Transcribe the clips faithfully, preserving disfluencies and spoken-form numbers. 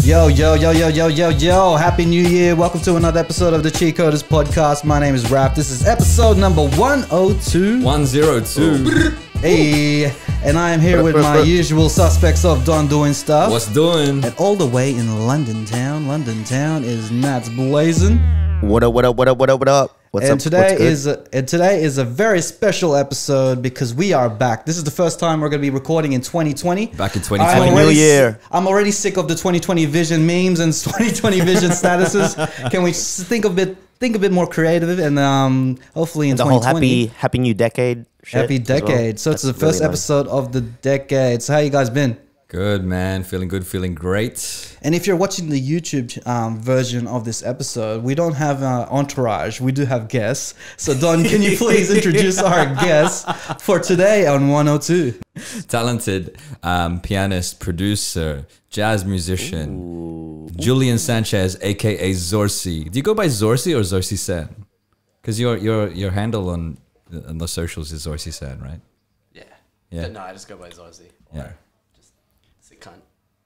Yo, yo, yo, yo, yo, yo, yo. Happy New Year. Welcome to another episode of the Cheatcoders podcast. My name is Rap. This is episode number one oh two. one oh two. Hey, and I am here with my usual suspects of Don doing stuff. What's doing? And all the way in London town. London town is Nats Blazing. What up, what up, what up, what up, what up? What's and up? today What's good? is a, and today is a very special episode because we are back. This is the first time we're going to be recording in twenty twenty. Back in twenty I'm twenty. already New year. s- I'm already sick of the twenty twenty vision memes and twenty twenty vision statuses. Can we s- think a bit think a bit more creative and um hopefully in the whole twenty twenty happy happy new decade. Shit happy as well. decade. So it's the That's first really nice. episode of the decade. So how you guys been? Good, man. Feeling good, feeling great. And if you're watching the YouTube um, version of this episode, we don't have uh, entourage. We do have guests. So Don, can you please introduce our guests for today on one oh two? Talented um, pianist, producer, jazz musician, Ooh. Julian Sanchez, aka Zorsi. Do you go by Zorsi or Zorsi Sen? Because your your your handle on, on the socials is Zorsi Sen, right? Yeah. Yeah. But no, I just go by Zorsi. Or Yeah. just sick cunt.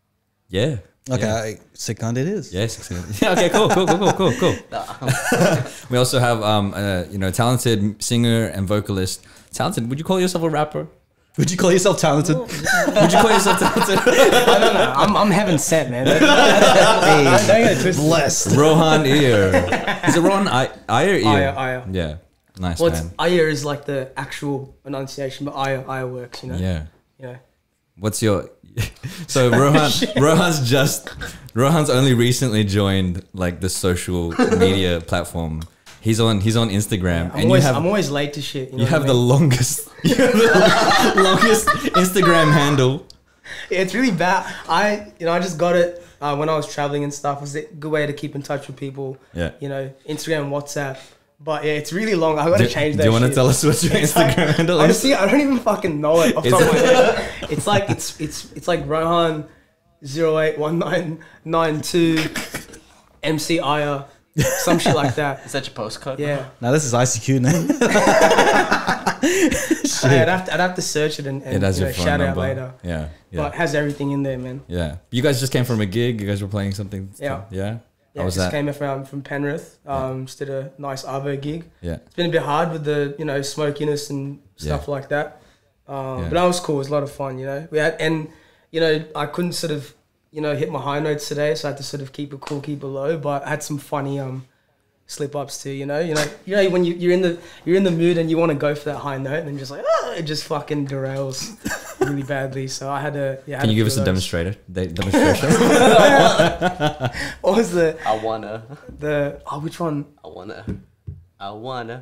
Yeah. Okay, yeah. Second it is. Yes. Yeah. Okay. Cool. Cool. Cool. Cool. Cool. Cool. Nah. We also have um uh, you know talented singer and vocalist. Talented. Would you call yourself a rapper? Would you call yourself talented? Would you call yourself talented? I don't know. I'm, I'm heaven sent, man. Don't, Hey, don't get it twisted. blessed. Rohan Iyer. Is it Rohan I- Iyer? Iyer? Iyer, Iyer. Yeah. Nice, Well, it's, man. Iyer is like the actual enunciation, but Iyer, Iyer works, you know? Yeah. Yeah. What's your... So Rohan, Rohan's just... Rohan's only recently joined like the social media platform. He's on He's on Instagram. I'm, and always, you have, I'm always late to shit. You, know you have what the I mean? longest... You have the longest Instagram handle. Yeah, it's really bad. I, you know, I just got it uh, when I was traveling and stuff. It was a good way to keep in touch with people. Yeah. You know, Instagram, WhatsApp. But yeah, it's really long. I got to Do, change do that you want to shit. tell us what your It's Instagram like- handle is? Honestly, I don't even fucking know it off the Is top of my it? head. It's like it's it's it's like Rohan zero eight one nine nine two M C Iyer, some shit like that. Is that your postcode? Yeah. Now this is I C Q name. I'd have to I'd have to search it and, and It has you your know, phone shout number. out later. Yeah. Yeah. But it has everything in there, man. Yeah. You guys just came from a gig. You guys were playing something. Yeah. Yeah. Yeah, How was just that? came from from Penrith. Um, just did a nice Arvo gig. Yeah. It's been a bit hard with the you know smokiness and stuff Yeah. like that. Um, Yeah. But that was cool. It was a lot of fun. You know, we had and you know I couldn't sort of you know hit my high notes today, so I had to sort of keep it cool, keep it low. But I had some funny um slip ups too. You know, you know, you know when you you're in the you're in the mood and you want to go for that high note, and then just like ah, it just fucking derails really badly. So I had to yeah. I had Can you a give us few a of those. demonstrator? De- demonstration? What was the I wanna. the oh which one? I wanna. I wanna.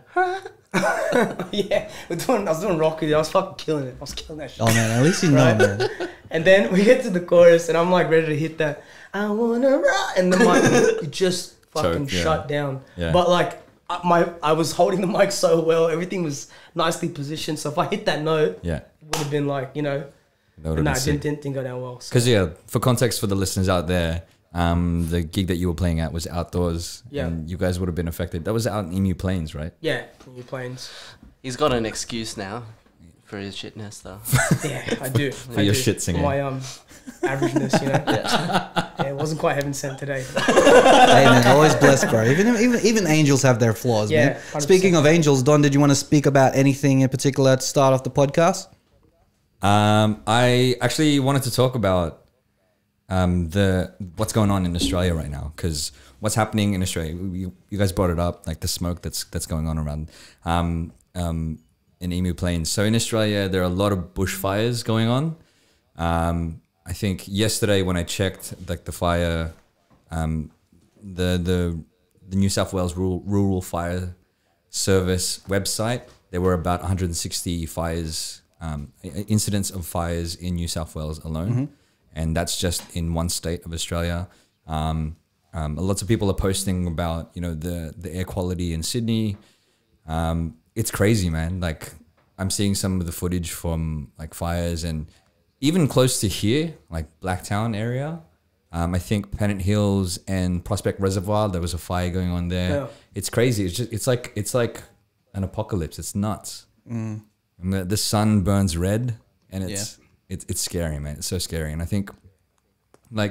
Yeah, we're doing, I was doing rock with you. I was fucking killing it. I was killing that shit. Oh man, at least you know, Right. man. And then we get to the chorus, and I'm like ready to hit that. I wanna rock, and the mic it just fucking Choke, yeah. shut down. Yeah. But like I- my, I was holding the mic so well. Everything was nicely positioned. So if I hit that note, Yeah. it would have been like you know. That But no, it didn't, didn't, didn't go down well. So. Because yeah, for context for the listeners out there, um, the gig that you were playing at was outdoors. Yeah. And you guys would have been affected. That was out in Emu Plains, right? Yeah, new planes. He's got an excuse now for his shitness, though. Yeah, I do. For I your do. shit singing. For my um averageness, you know. Yeah. Yeah, it wasn't quite heaven sent today. Hey man, always blessed, bro. Even even even angels have their flaws, Yeah, man. one hundred percent. Speaking of angels, Don, did you want to speak about anything in particular to start off the podcast? Um, I actually wanted to talk about um, the what's going on in Australia right now, because what's happening in Australia, you, you guys brought it up, like the smoke that's that's going on around um, um, in Emu Plains. So in Australia, there are a lot of bushfires going on. Um, I think yesterday when I checked, like the fire, um, the the the New South Wales Rural, Rural Fire Service website, there were about one hundred sixty fires. Um, incidents of fires in New South Wales alone, mm-hmm. and that's just in one state of Australia. Um, um, lots of people are posting about you know the the air quality in Sydney. Um, it's crazy, man. Like I'm seeing some of the footage from like fires, and even close to here, like Blacktown area. Um, I think Pennant Hills and Prospect Reservoir, there was a fire going on there. Yeah. It's crazy. It's just it's like it's like an apocalypse. It's nuts. Mm. And the, the sun burns red, and it's yeah. it's it's scary, man. It's so scary. And I think, like,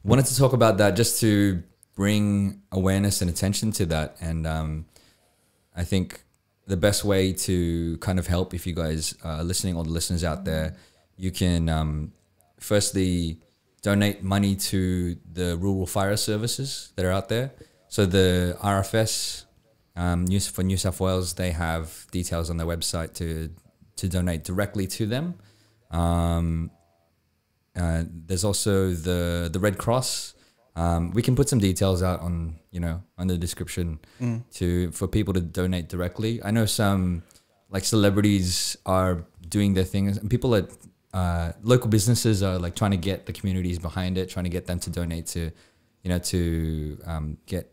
wanted to talk about that just to bring awareness and attention to that. And um, I think the best way to kind of help, if you guys are listening, all the listeners out there, you can um, firstly donate money to the rural fire services that are out there. So the R F S um, News for New South Wales, they have details on their website to to donate directly to them. Um, uh, there's also the the Red Cross. Um, we can put some details out on you know on the description Mm. to for people to donate directly. I know some like celebrities are doing their things, and people at uh, local businesses are like trying to get the communities behind it, trying to get them to donate to, you know, to um, get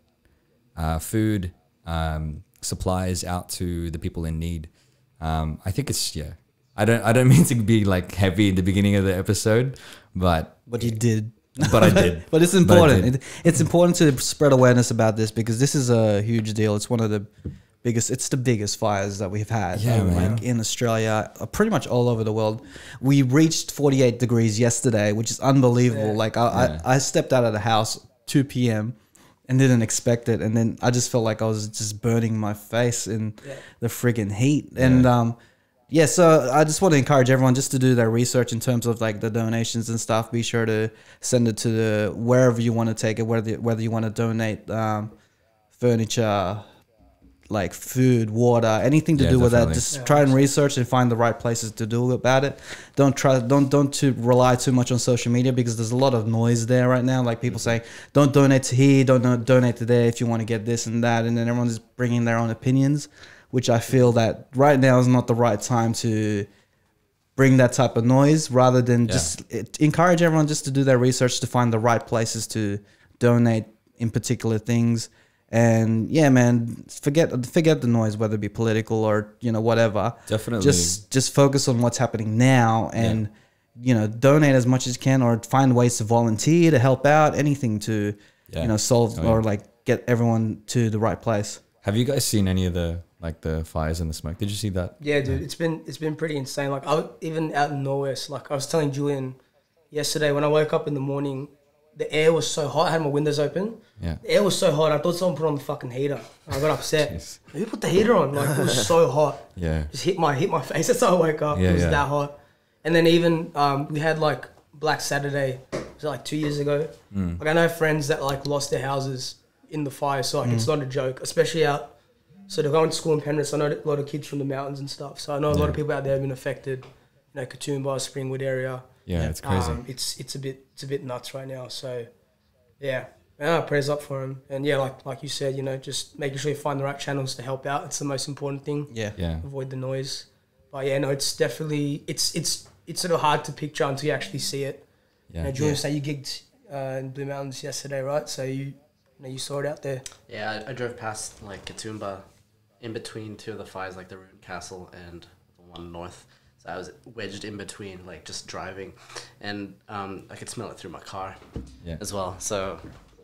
uh, food um, supplies out to the people in need. Um, I think it's yeah. I don't I don't mean to be like heavy in the beginning of the episode, but But you did. but I did. But it's But I important. did. It, it's important to spread awareness about this because this is a huge deal. It's one of the biggest. It's the biggest fires that we've had. Yeah, uh, man. like in Australia, uh, pretty much all over the world. We reached forty-eight degrees yesterday, which is unbelievable. Yeah. Like I, Yeah. I, I stepped out of the house two p.m. and didn't expect it, and then I just felt like I was just burning my face in Yeah. the friggin' heat. And um, yeah, so I just want to encourage everyone just to do their research in terms of like the donations and stuff. Be sure to send it to the wherever you want to take it, whether whether you want to donate um, furniture, like food, water, anything to Yeah, do with that. definitely. Just Yeah. try and research and find the right places to do about it. Don't try, don't don't to rely too much on social media because there's a lot of noise there right now. Like people saying, don't donate to here, don't do- donate to there if you want to get this and that, and then everyone's bringing their own opinions, which I feel that right now is not the right time to bring that type of noise. Rather than Yeah. just it, encourage everyone just to do their research to find the right places to donate in particular things. And yeah, man, forget forget the noise, whether it be political or you know whatever. Definitely. Just just focus on what's happening now, and you know donate as much as you can, or find ways to volunteer to help out, anything to Yeah. you know solve Oh, yeah. or like get everyone to the right place. Have you guys seen any of the like the fires and the smoke? Did you see that? Yeah, dude, it's been it's been pretty insane. Like I w- even out in Norwest, like I was telling Julian yesterday when I woke up in the morning, the air was so hot. I had my windows open. Yeah. The air was so hot. I thought someone put on the fucking heater. I got upset. Jeez. Who put the heater on? Like it was so hot. Yeah. Just hit my hit my face. That's how I woke up. Yeah, it was yeah. that hot. And then even um, we had like Black Saturday. Was it like two years ago? Mm. Like I know friends that like lost their houses in the fire. So like it's not a joke, especially out. So they're going to school in Penrith. So I know a lot of kids from the mountains and stuff. So I know a lot Yeah. of people out there have been affected. You know, Katoomba, Springwood area. Yeah, it's crazy. Um, it's it's a bit it's a bit nuts right now. So yeah, yeah, prayers up for him. And yeah, like like you said, you know, just making sure you find the right channels to help out. It's the most important thing. Yeah, yeah. Avoid the noise. But yeah, no, it's definitely it's it's it's sort of hard to picture until you actually see it. Yeah. You know, Julian, Yeah. say you gigged uh, in Blue Mountains yesterday, right? So you you know you saw it out there. Yeah, I, I drove past like Katoomba, in between two of the fires, like the Ruined Castle and the one north. So I was wedged in between, like just driving, and um, I could smell it through my car Yeah. as well. So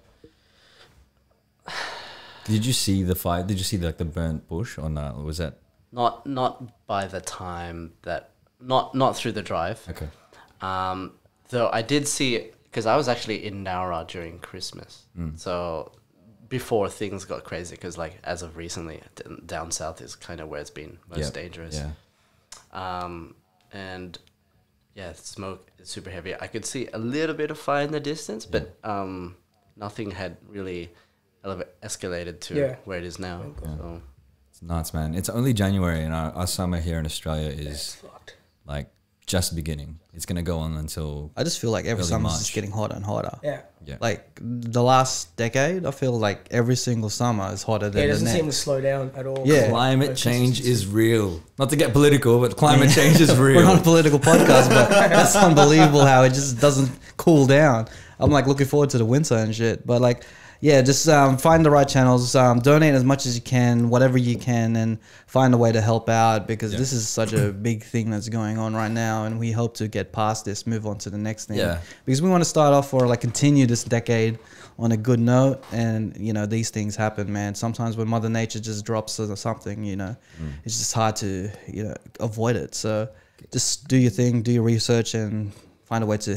Did you see the fire? Did you see like the burnt bush or not? Or was that not not by the time that not not through the drive. okay? Um, though I did see it because I was actually in Nowra during Christmas. Mm. So before things got crazy, because like as of recently, d- down south is kind of where it's been most Yep. dangerous. Yeah. Um, and yeah, smoke is super heavy. I could see a little bit of fire in the distance, but um, nothing had really eleva- escalated to Yeah. where it is now. Yeah. So It's nuts, man. It's only January, and our, our summer here in Australia It's is fucked. like just beginning. It's gonna go on until I just feel like every Early summer's March. just getting hotter and hotter. Yeah. yeah. Like the last decade, I feel like every single summer is hotter Yeah, than it the doesn't seem to next. slow down at all. Yeah. Climate Most change instances. is real. Not to get political, but climate change is real. We're not a political podcast, but that's unbelievable how it just doesn't cool down. I'm like looking forward to the winter and shit. But like, yeah, just um, find the right channels, um, donate as much as you can, whatever you can, and find a way to help out because Yeah. this is such a big thing that's going on right now, and we hope to get past this, move on to the next thing. Yeah. Because we want to start off or like continue this decade on a good note, and you know these things happen, man. Sometimes when Mother Nature just drops or something, you know, it's just hard to you know avoid it. So just do your thing, do your research, and find a way to help.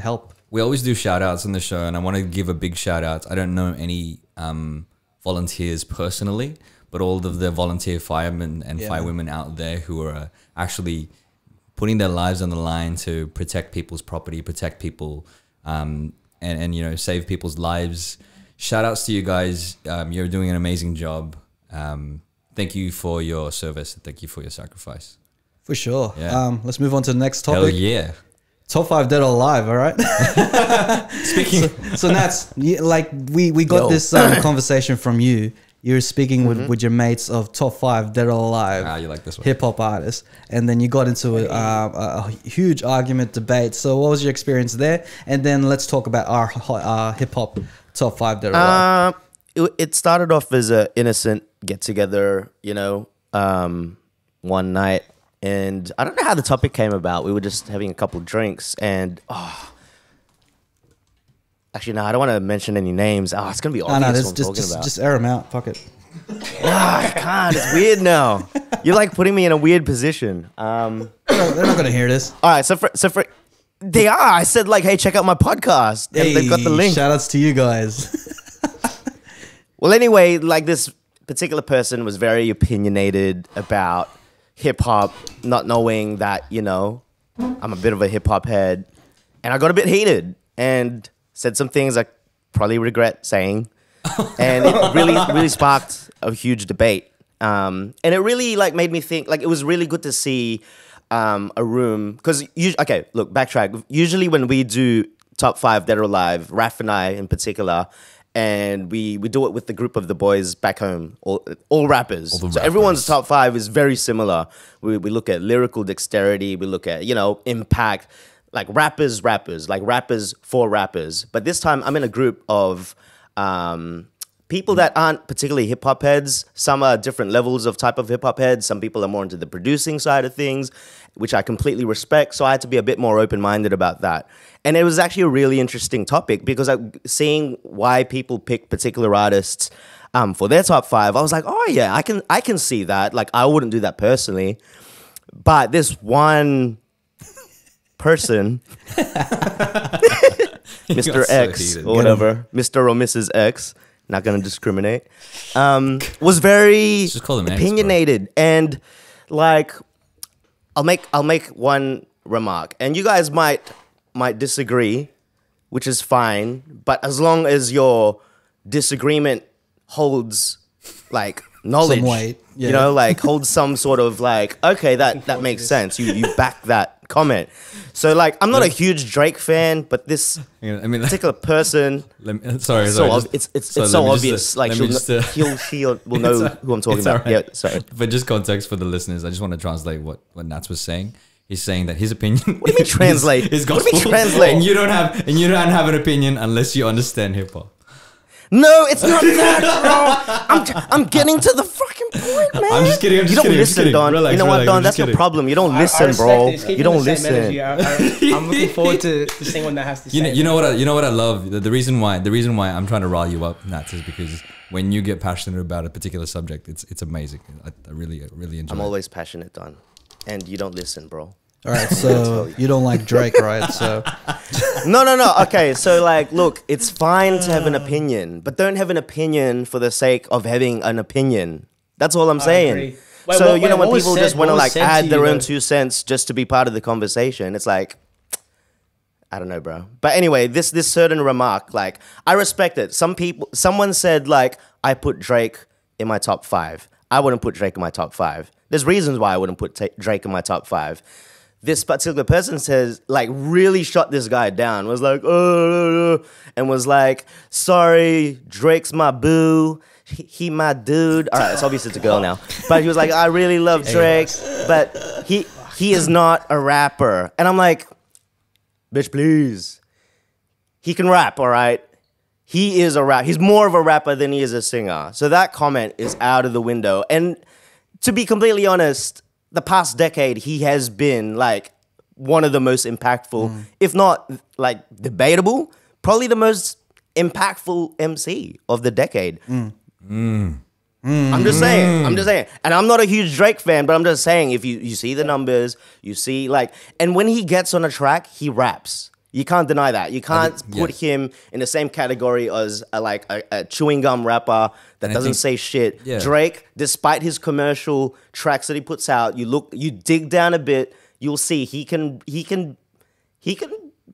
we always do shout outs on the show, and I want to give a big shout out. I don't know any um, volunteers personally, but all of the volunteer firemen and Yeah. firewomen out there who are actually putting their lives on the line to protect people's property, protect people, um, and, and, you know, save people's lives. Shout outs to you guys. Um, you're doing an amazing job. Um, thank you for your service. Thank you for your sacrifice. For sure. Yeah. Um, let's move on to the next topic. Hell yeah. Top five dead or alive, all right? Speaking so, so Nats, you- like we, we got Yo. this um, conversation from you. You were speaking with, with your mates of top five dead or alive Ah, you like this one. hip hop artists, and then you got into a, uh, a, a huge argument debate. So what was your experience there? And then let's talk about our uh, hip hop top five dead or alive. Uh, it, it started off as a innocent get together, you know, um, one night, and I don't know how the topic came about. We were just having a couple of drinks, and oh, actually, no, I don't want to mention any names. Oh, it's gonna be No, obvious no, what just I'm just talking just, about. just air them out. Fuck it. Ah, I can't. It's weird now. You're like putting me in a weird position. Um, They're not, they're not gonna hear this. all right, so for so for they are. I said like, hey, check out my podcast, and they've got the Hey, link. Shout outs to you guys. Well, anyway, like this particular person was very opinionated about hip hop, not knowing that, you know, I'm a bit of a hip hop head. And I got a bit heated and said some things I probably regret saying. And it really, really sparked a huge debate. Um, and it really like made me think, like, it was really good to see um, a room. Because, okay, look, backtrack. Usually when we do top five Dead or Alive, Raf and I in particular, and we, we do it with the group of the boys back home, all, all rappers. All the so rappers. everyone's top five is very similar. We, we look at lyrical dexterity, we look at, you know, impact, like rappers, rappers, like rappers for rappers. But this time I'm in a group of um, people that aren't particularly hip hop heads. Some are different levels of type of hip hop heads. Some people are more into the producing side of things, which I completely respect. So I had to be a bit more open-minded about that. And it was actually a really interesting topic because I, seeing why people pick particular artists um, for their top five, I was like, oh yeah, I can I can see that. Like I wouldn't do that personally, but this one person, Mister got so X heated. or whatever, Mister or Missus X, not gonna discriminate, um, was very Just call them X, bro. opinionated and like. I'll make I'll make one remark, and you guys might might disagree, which is fine. But as long as your disagreement holds like knowledge, weight, yeah. you know, like holds some sort of like okay, that that makes sense. You you back that comment. So like, I'm not a huge Drake fan, but this I mean, particular person, let me, sorry, so sorry. ob- just- it's it's sorry, it's so let me just, obvious. uh, Like let me she'll, just, uh, he'll she'll will know It's all- who I'm talking it's about. all right. Yeah, sorry. But just context for the listeners, I just want to translate what, what Nats was saying. He's saying that his opinion. What do you mean translate? Is, is What do you mean gospel, translate? And you don't have and you don't have an opinion unless you understand hip hop. No, it's not that, bro. I'm, I'm getting to the fucking point, man. I'm just kidding, I'm you just don't kidding, I'm just listen, kidding. Don. Relax, you know relax, what, Don? I'm That's just your kidding. problem. You don't I- I listen, respect bro. it. It's keeping You don't the same energy. listen. I, I, I'm looking forward to, to seeing what Nat has to say. You know, you know what I, you know what I love. The, the reason why the reason why I'm trying to rile you up, Nats, is because when you get passionate about a particular subject, it's it's amazing. I, I really I really enjoy. I'm it. always passionate, Don. And you don't listen, bro. All right, so you don't like Drake, right? So No, no, no. Okay, so like, look, it's fine to have an opinion, but don't have an opinion for the sake of having an opinion. That's all I'm I saying. agree. Wait, so what- you know wait, when what was people said- just want to what was like said to add you, their own though? two cents just to be part of the conversation, it's like, I don't know, bro. But anyway, this this certain remark, like, I respect it. Some people, someone said like, I put Drake in my top five. I wouldn't put Drake in my top five. There's reasons why I wouldn't put ta Drake in my top five. This particular person says, like, really shut this guy down. Was like, oh, and was like, sorry, Drake's my boo. He, he my dude. All right, it's obvious it's a girl now. But he was like, I really love Drake, but he he is not a rapper. And I'm like, bitch, please. He can rap, all right? He is a rap. He's more of a rapper than he is a singer. So that comment is out of the window. And to be completely honest, the past decade, he has been like one of the most impactful, mm. if not like debatable, probably the most impactful M C of the decade. Mm. Mm. I'm just saying, I'm just saying. And I'm not a huge Drake fan, but I'm just saying, if you, you see the numbers, you see like, and when he gets on a track, he raps. You can't deny that. You can't think- put yes. him in the same category as a, like a, a chewing gum rapper that And I doesn't think- say shit. Yeah. Drake, despite his commercial tracks that he puts out, you look, you dig down a bit, you'll see he can, he can, he can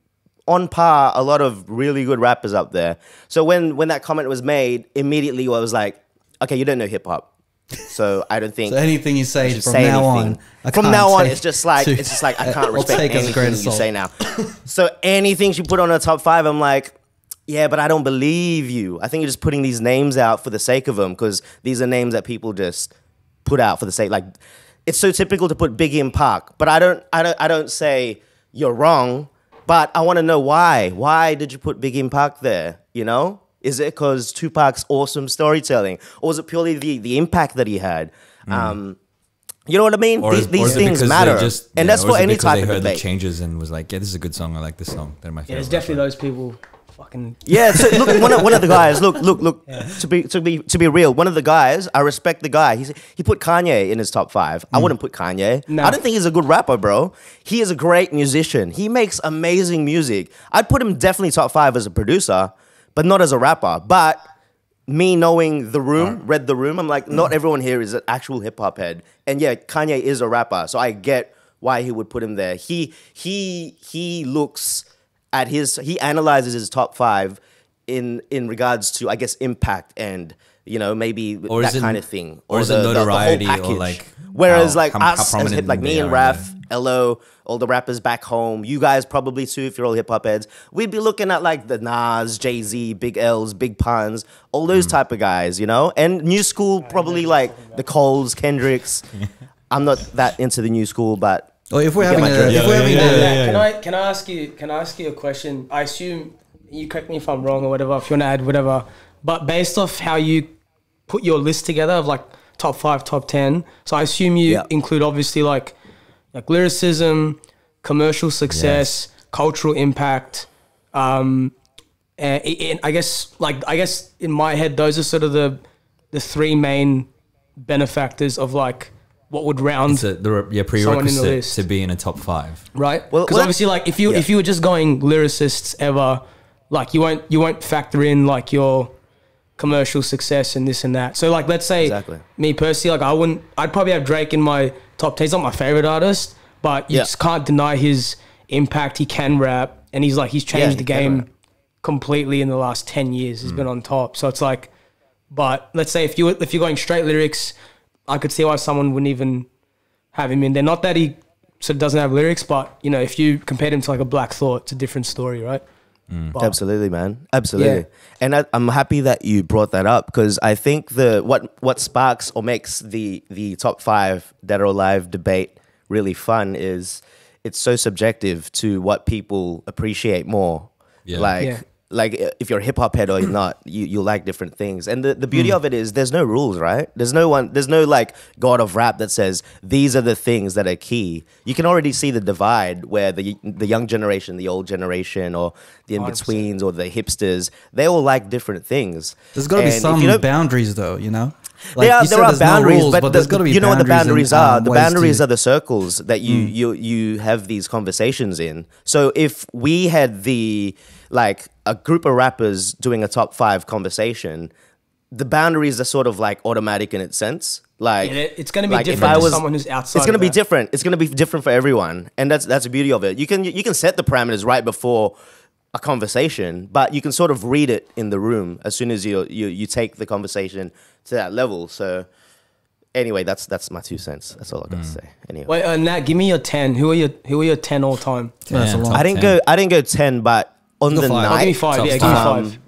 on par a lot of really good rappers up there. So when when that comment was made, immediately I was like, okay, you don't know hip hop. So I don't think So anything you say should from say now anything. on, I From can't now on, take it's just like to- it's just like I can't I'll respect take as a grain anything of you salt. say now. So anything she put on her top five, I'm like, yeah, but I don't believe you. I think you're just putting these names out for the sake of them because these are names that people just put out for the sake. Like, it's so typical to put Biggie in Park, but I don't, I don't, I don't say you're wrong. But I want to know why. Why did you put Biggie in Park there? You know, is it because Tupac's awesome storytelling, or was it purely the the impact that he had? Um, you know what I mean? Or these is- or these is it things because matter, they just, and yeah, that's or for is it any because type they of heard debate. the changes and was like, yeah, this is a good song. I like this song. They're my Yeah, favorite. there's definitely rapper. those people. Fucking Yeah, so look, one of, one of the guys, look, look, look. To be to be to be real, one of the guys, I respect the guy. He's he put Kanye in his top five. I wouldn't put Kanye. No. I don't think he's a good rapper, bro. He is a great musician. He makes amazing music. I'd put him definitely top five as a producer, but not as a rapper. But me knowing the room, read the room, I'm like, not everyone here is an actual hip hop head. And yeah, Kanye is a rapper, so I get why he would put him there. He he he looks at his, he analyzes his top five in in regards to, I guess, impact and, you know, maybe Or is that it- kind of thing, or is it notoriety or, like, Whereas how- like how- how us, as prominent hip, like me they and are in Raph, L O, all the rappers back home, you guys probably too, if you're all hip hop heads, we'd be looking at like the Nas, Jay Z, Big L's, Big Puns, all those type of guys, you know, and new school probably like the Coles, Kendricks. I'm not that into the new school, but Or if we're You get having my a, drift. if Yeah, we're yeah, having yeah, a, yeah, yeah. Can I can I ask you can I ask you a question? I assume you correct me if I'm wrong or whatever. If you want to add whatever, but based off how you put your list together of like top five, top ten, so I assume you Yeah. include obviously like like lyricism, commercial success, cultural impact. Um, and, and I guess like I guess in my head those are sort of the the three main benefactors of like what would round It's a, the re- yeah, Someone in the prerequisite list. to be in a top five. right? Well, Because well, obviously, like if you yeah. if you were just going lyricists ever, like you won't you won't factor in like your commercial success and this and that. So like let's say Exactly. me personally, like I wouldn't, I'd probably have Drake in my top ten. He's not my favorite artist, but you Yeah. just can't deny his impact. He can rap, and he's like he's changed he the can game rap. completely in the last ten years. He's been on top. So it's like, but let's say if you if you're going straight lyrics, I could see why someone wouldn't even have him in there. Not that he sort of doesn't have lyrics, but you know, if you compared him to like a Black Thought, it's a different story, right? But- Absolutely, man. Absolutely. Yeah. And I, I'm happy that you brought that up because I think the what what sparks or makes the the top five Dead or Alive debate really fun is it's so subjective to what people appreciate more. Yeah. Like Yeah. like if you're a hip hop head or you're not, you, you like different things. And the, the beauty Hmm. of it is there's no rules, right? There's no one there's no like god of rap that says these are the things that are key. You can already see the divide where the the young generation, the old generation, or the in-betweens or the hipsters, they all like different things. there's got to be And if some you don't- boundaries though, you know? there are, you there said are there's no boundaries, rules, but, the, there's got to be you know what the boundaries and, are? um, The ways boundaries to- are the circles that you, you you have these conversations in. So if we had the like a group of rappers doing a top five conversation, the boundaries are sort of like automatic in its sense. Like Yeah, it's gonna be like if different I to was- someone who's outside It's gonna of be that. different. It's gonna be different for everyone, and that's that's the beauty of it. You can you can set the parameters right before a conversation, but you can sort of read it in the room as soon as you you you take the conversation to that level. So anyway, that's that's my two cents. That's all I got to say. Anyway, Wait, uh, Nat, give me your ten. Who are your Who are your ten all time? That's a Damn, lot. top I didn't ten. go I didn't go ten, but on Go the five. Oh, night, give me five. Top Yeah, give me um, five.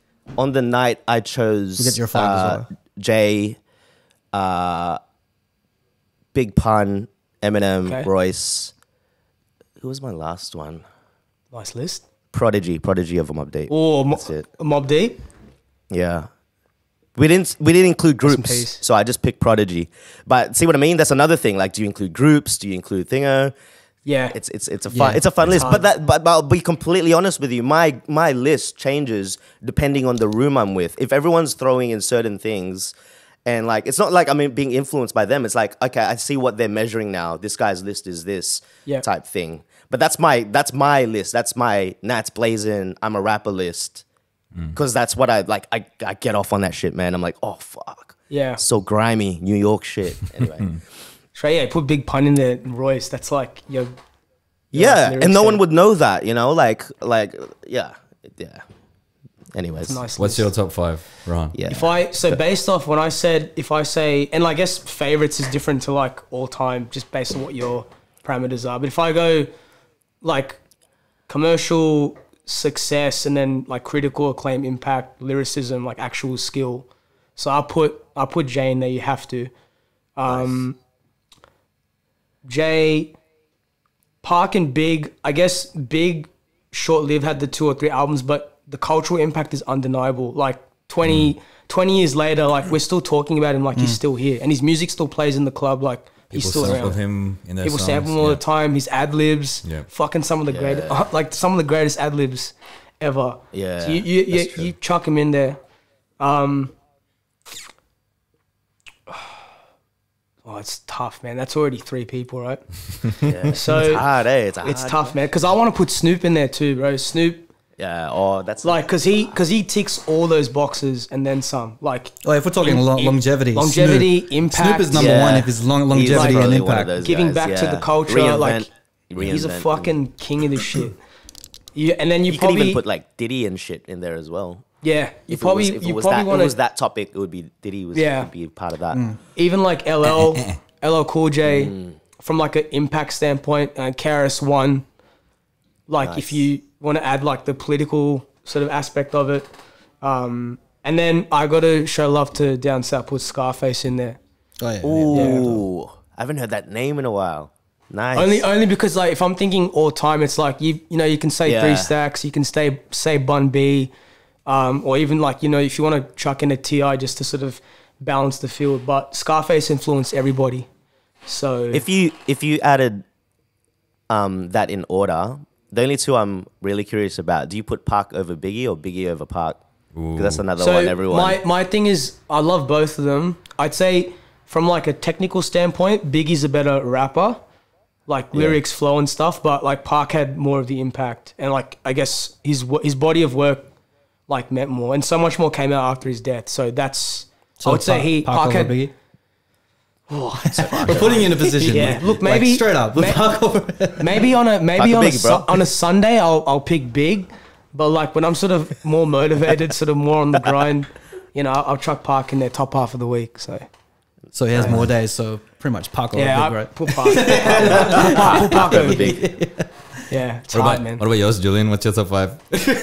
on the night I chose You get your five as uh, well. Jay, uh, Big Pun, Eminem, Okay. Royce. Who was my last one? Nice list. Prodigy, Prodigy of a Mob Deep. Oh, Mo- That's it. Mob Deep. Yeah. We didn't we didn't include Rest in groups, peace. so I just picked Prodigy. But see what I mean? That's another thing. Like, do you include groups? Do you include Thingo? Yeah, It's it's it's a fun Yeah, it's a fun it's list. hard. But that but, but I'll be completely honest with you. My my list changes depending on the room I'm with. If everyone's throwing in certain things, And like, it's not like I'm being influenced by them. It's like, okay, I see what they're measuring now. This guy's list is this Yeah. type thing. But that's my that's my list. That's my Nats Blazin', I'm a rapper list. Because that's what I like. I, I get off on that shit, man. I'm like, oh fuck, Yeah. so grimy, New York shit. Anyway, Trey, yeah, put Big Pun in there, Royce. That's like your yeah, lyrics and no there. one would know that, you know, like like yeah, yeah. Anyways, nice. What's list. your top five, Ron? yeah. If I so based off when I said if I say and I guess favorites is different to like all time just based on what your parameters are. But if I go like commercial success and then like critical acclaim, impact, lyricism, like actual skill. So I put I put Jay in there. You have to. Um, Jay, Park and Big. I guess Big, short lived, had the two or three albums, but the cultural impact is undeniable. Like twenty, Mm. twenty years later, like we're still talking about him like he's still here. And his music still plays in the club like he's People still sample around. him in their People songs. sample him all yeah. the time. His ad-libs, Yeah. fucking some of the greatest, like some of the greatest ad-libs ever. Yeah, So you, you, you, that's true. you chuck him in there. Um, oh, it's tough, man. That's already three people, right? Yeah. So It's hard, eh? It's, a it's hard tough, man. Because I want to put Snoop in there too, bro. Snoop, Yeah. Oh, that's like, cause he, cause he ticks all those boxes and then some. Like Oh, if we're talking in- lo- in- longevity, longevity, Snoop, impact, Snoop is number Yeah. one if it's long, He's longevity probably and one of impact. those giving guys, back to yeah. the culture. Reinvent- like he's a reinvent fucking king of this shit. You, and then you, You probably could even put like Diddy and shit in there as well. yeah. You If probably it was, if you it was probably that, want if it was to that topic, it would be Diddy was Yeah. would be part of that. even like L L, L L Cool J, Mm. from like an impact standpoint, and K R S One. Like if Nice. you want to add like the political sort of aspect of it, um, and then I got to show love to down south, put Scarface in there. Oh, yeah, Ooh, I haven't heard that name in a while. Nice. Only, only because like if I'm thinking all time, it's like you, you know, you can say Yeah. Three Stacks, you can say say Bun B, um, or even like you know, if you want to chuck in a T I just to sort of balance the field. But Scarface influenced everybody, so if you if you added um that in order, the only two I'm really curious about, do you put Park over Biggie or Biggie over Park? Because that's another so one everyone. my my thing is I love both of them. I'd say from like a technical standpoint, Biggie's a better rapper, like lyrics, flow, and stuff. But like Park had more of the impact, and like I guess his wo- his body of work like meant more, and so much more came out after his death. So that's So I would say Park- he Park Park over had. Biggie. We're putting you in a position. Yeah, like, look, maybe straight up. may- Park over. Maybe on a maybe Park on a, Biggie, su- bro. on a Sunday I'll I'll pick Big, but like when I'm sort of more motivated, sort of more on the grind, you know, I'll, I'll chuck Park in there top half of the week. So So he has more days. So pretty much Park over yeah, Big, I right? put Park, put Park, put Park over Big. Yeah, it's What hard, about, man. what about yours, Julian? What's your top five?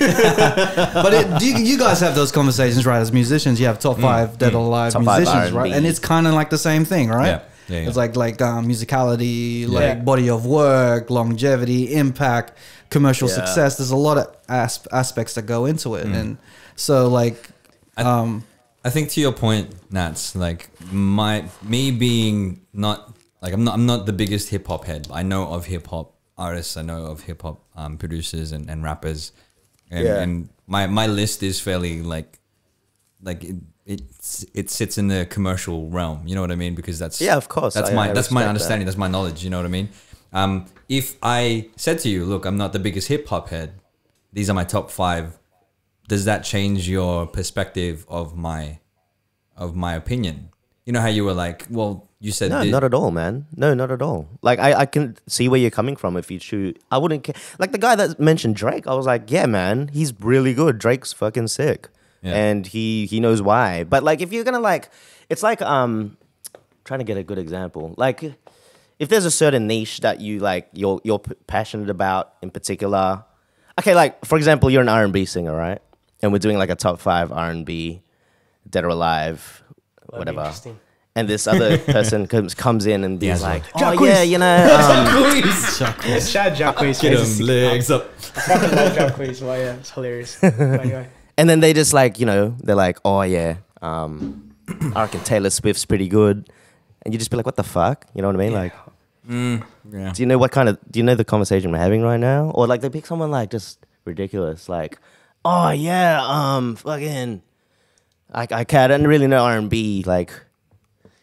But it, do you, you guys have those conversations, right? As musicians, you have top five dead or alive Top five musicians, R and right? B. And it's kind of like the same thing, right? Yeah. Yeah, yeah. It's like like um, musicality, like Yeah. body of work, longevity, impact, commercial Yeah. success. There's a lot of asp- aspects that go into it, and so like, um, I think to your point, Nats, like my me being not like I'm not I'm not the biggest hip hop head. I know of hip hop artists, I know of hip hop um, producers and, and rappers, and, Yeah. and my my list is fairly like like it it's, it sits in the commercial realm. You know what I mean? Because that's Yeah, of course. That's I- my I that's my respect understanding. That's my knowledge. You know what I mean? Um, if I said to you, look, I'm not the biggest hip hop head. These are my top five. Does that change your perspective of my of my opinion? You know how you were like, well, you said No, thi- not at all, man. No, not at all. Like I, I can see where you're coming from if you choose. I wouldn't care. Like the guy that mentioned Drake, I was like, yeah, man, he's really good. Drake's fucking sick. Yeah. And he he knows why. But like if you're gonna like, it's like um trying to get a good example. Like if there's a certain niche that you like you're you're p- passionate about in particular. Okay, like for example, you're an R and B singer, right? And we're doing like a top five R and B, dead or alive, That'd be whatever. interesting. And this other person comes comes in and is Yeah. like, oh Jacquees. yeah, you know, um, It's Chad Jacquees. Get man. them legs up. I fucking love Jacquees. Well, yeah, it's hilarious. But anyway, and then they just like, you know, they're like, oh yeah, um, I reckon Taylor Swift's pretty good, and you just be like, what the fuck, you know what I mean? Like, Mm, yeah. do you know what kind of, do you know the conversation we're having right now? Or like they pick someone like just ridiculous, like, oh yeah, um, fucking, I I can't, I don't really know R and B, like,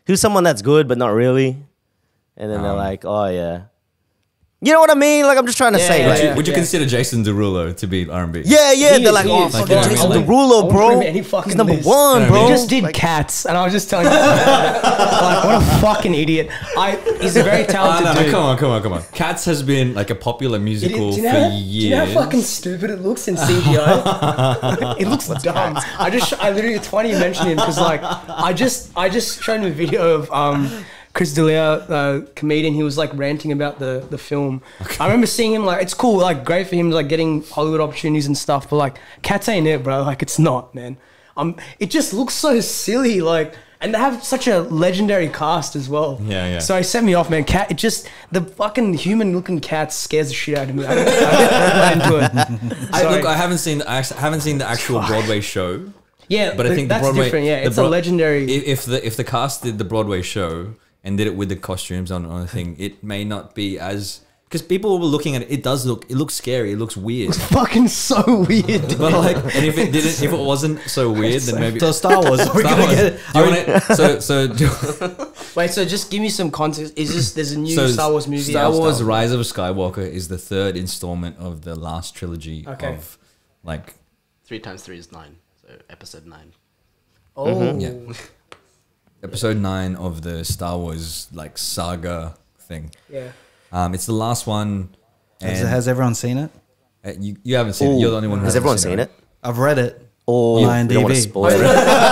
who's someone that's good but not really? And then they're Um, like, oh yeah. You know what I mean? Like I'm just trying to Yeah, say, yeah, like, Would you, yeah. would you consider Jason Derulo to be R and B? yeah, yeah. He They're is, like, he oh, is. fucking You know what I Jason mean? Like, Derulo, I wouldn't put bro. him in any fucking He's number list. one, You know what I bro. mean? He just did Like, Cats, and I was just telling you, like, what a fucking idiot. I he's a very Ah, talented no, no, dude. come on, come on, come on. Cats has been like a popular It- musical do, you know for how, years. do you know how fucking stupid it looks in C G I? It looks dumb. I just, I literally, it's funny you mention him because like, I just, I just showed him a video of um, Chris D'Elia, uh, comedian. He was like ranting about the the film. I remember seeing him like, it's cool, like great for him, like getting Hollywood opportunities and stuff. But like, Cats ain't it, bro. Like, it's not, man. Um, it just looks so silly, like. And they have such a legendary cast as well. Yeah, yeah. So it set me off, man. Cat, it just, the fucking human-looking cat scares the shit out of me. I don't, I don't into it. I, Sorry. look, I haven't seen, I haven't seen the actual Broadway show. Yeah, But I think the that's Broadway, different. Yeah, the it's Broad- a legendary. i- If the if the cast did the Broadway show and did it with the costumes on on the thing, it may not be as because people were looking at it. It does look, it looks scary. It looks weird. fucking so weird. But like, and if it didn't, if it wasn't so weird, then maybe So Star Wars, are we Star gonna Wars. get it? Do you want it? So so do- Wait, so just give me some context. Is this there's a new so Star Wars movie? Star out? Wars: Rise of Skywalker is the third installment of the last trilogy Okay. of like Three times three is nine. So episode nine. Oh, Mm-hmm. yeah. episode nine of the Star Wars like saga thing. yeah. Um, it's the last one. Has, And has everyone seen it? uh, you, you haven't seen it. You're the only one who Has hasn't everyone seen it? I've read it. Or On you don't want to IMDb. spoil it?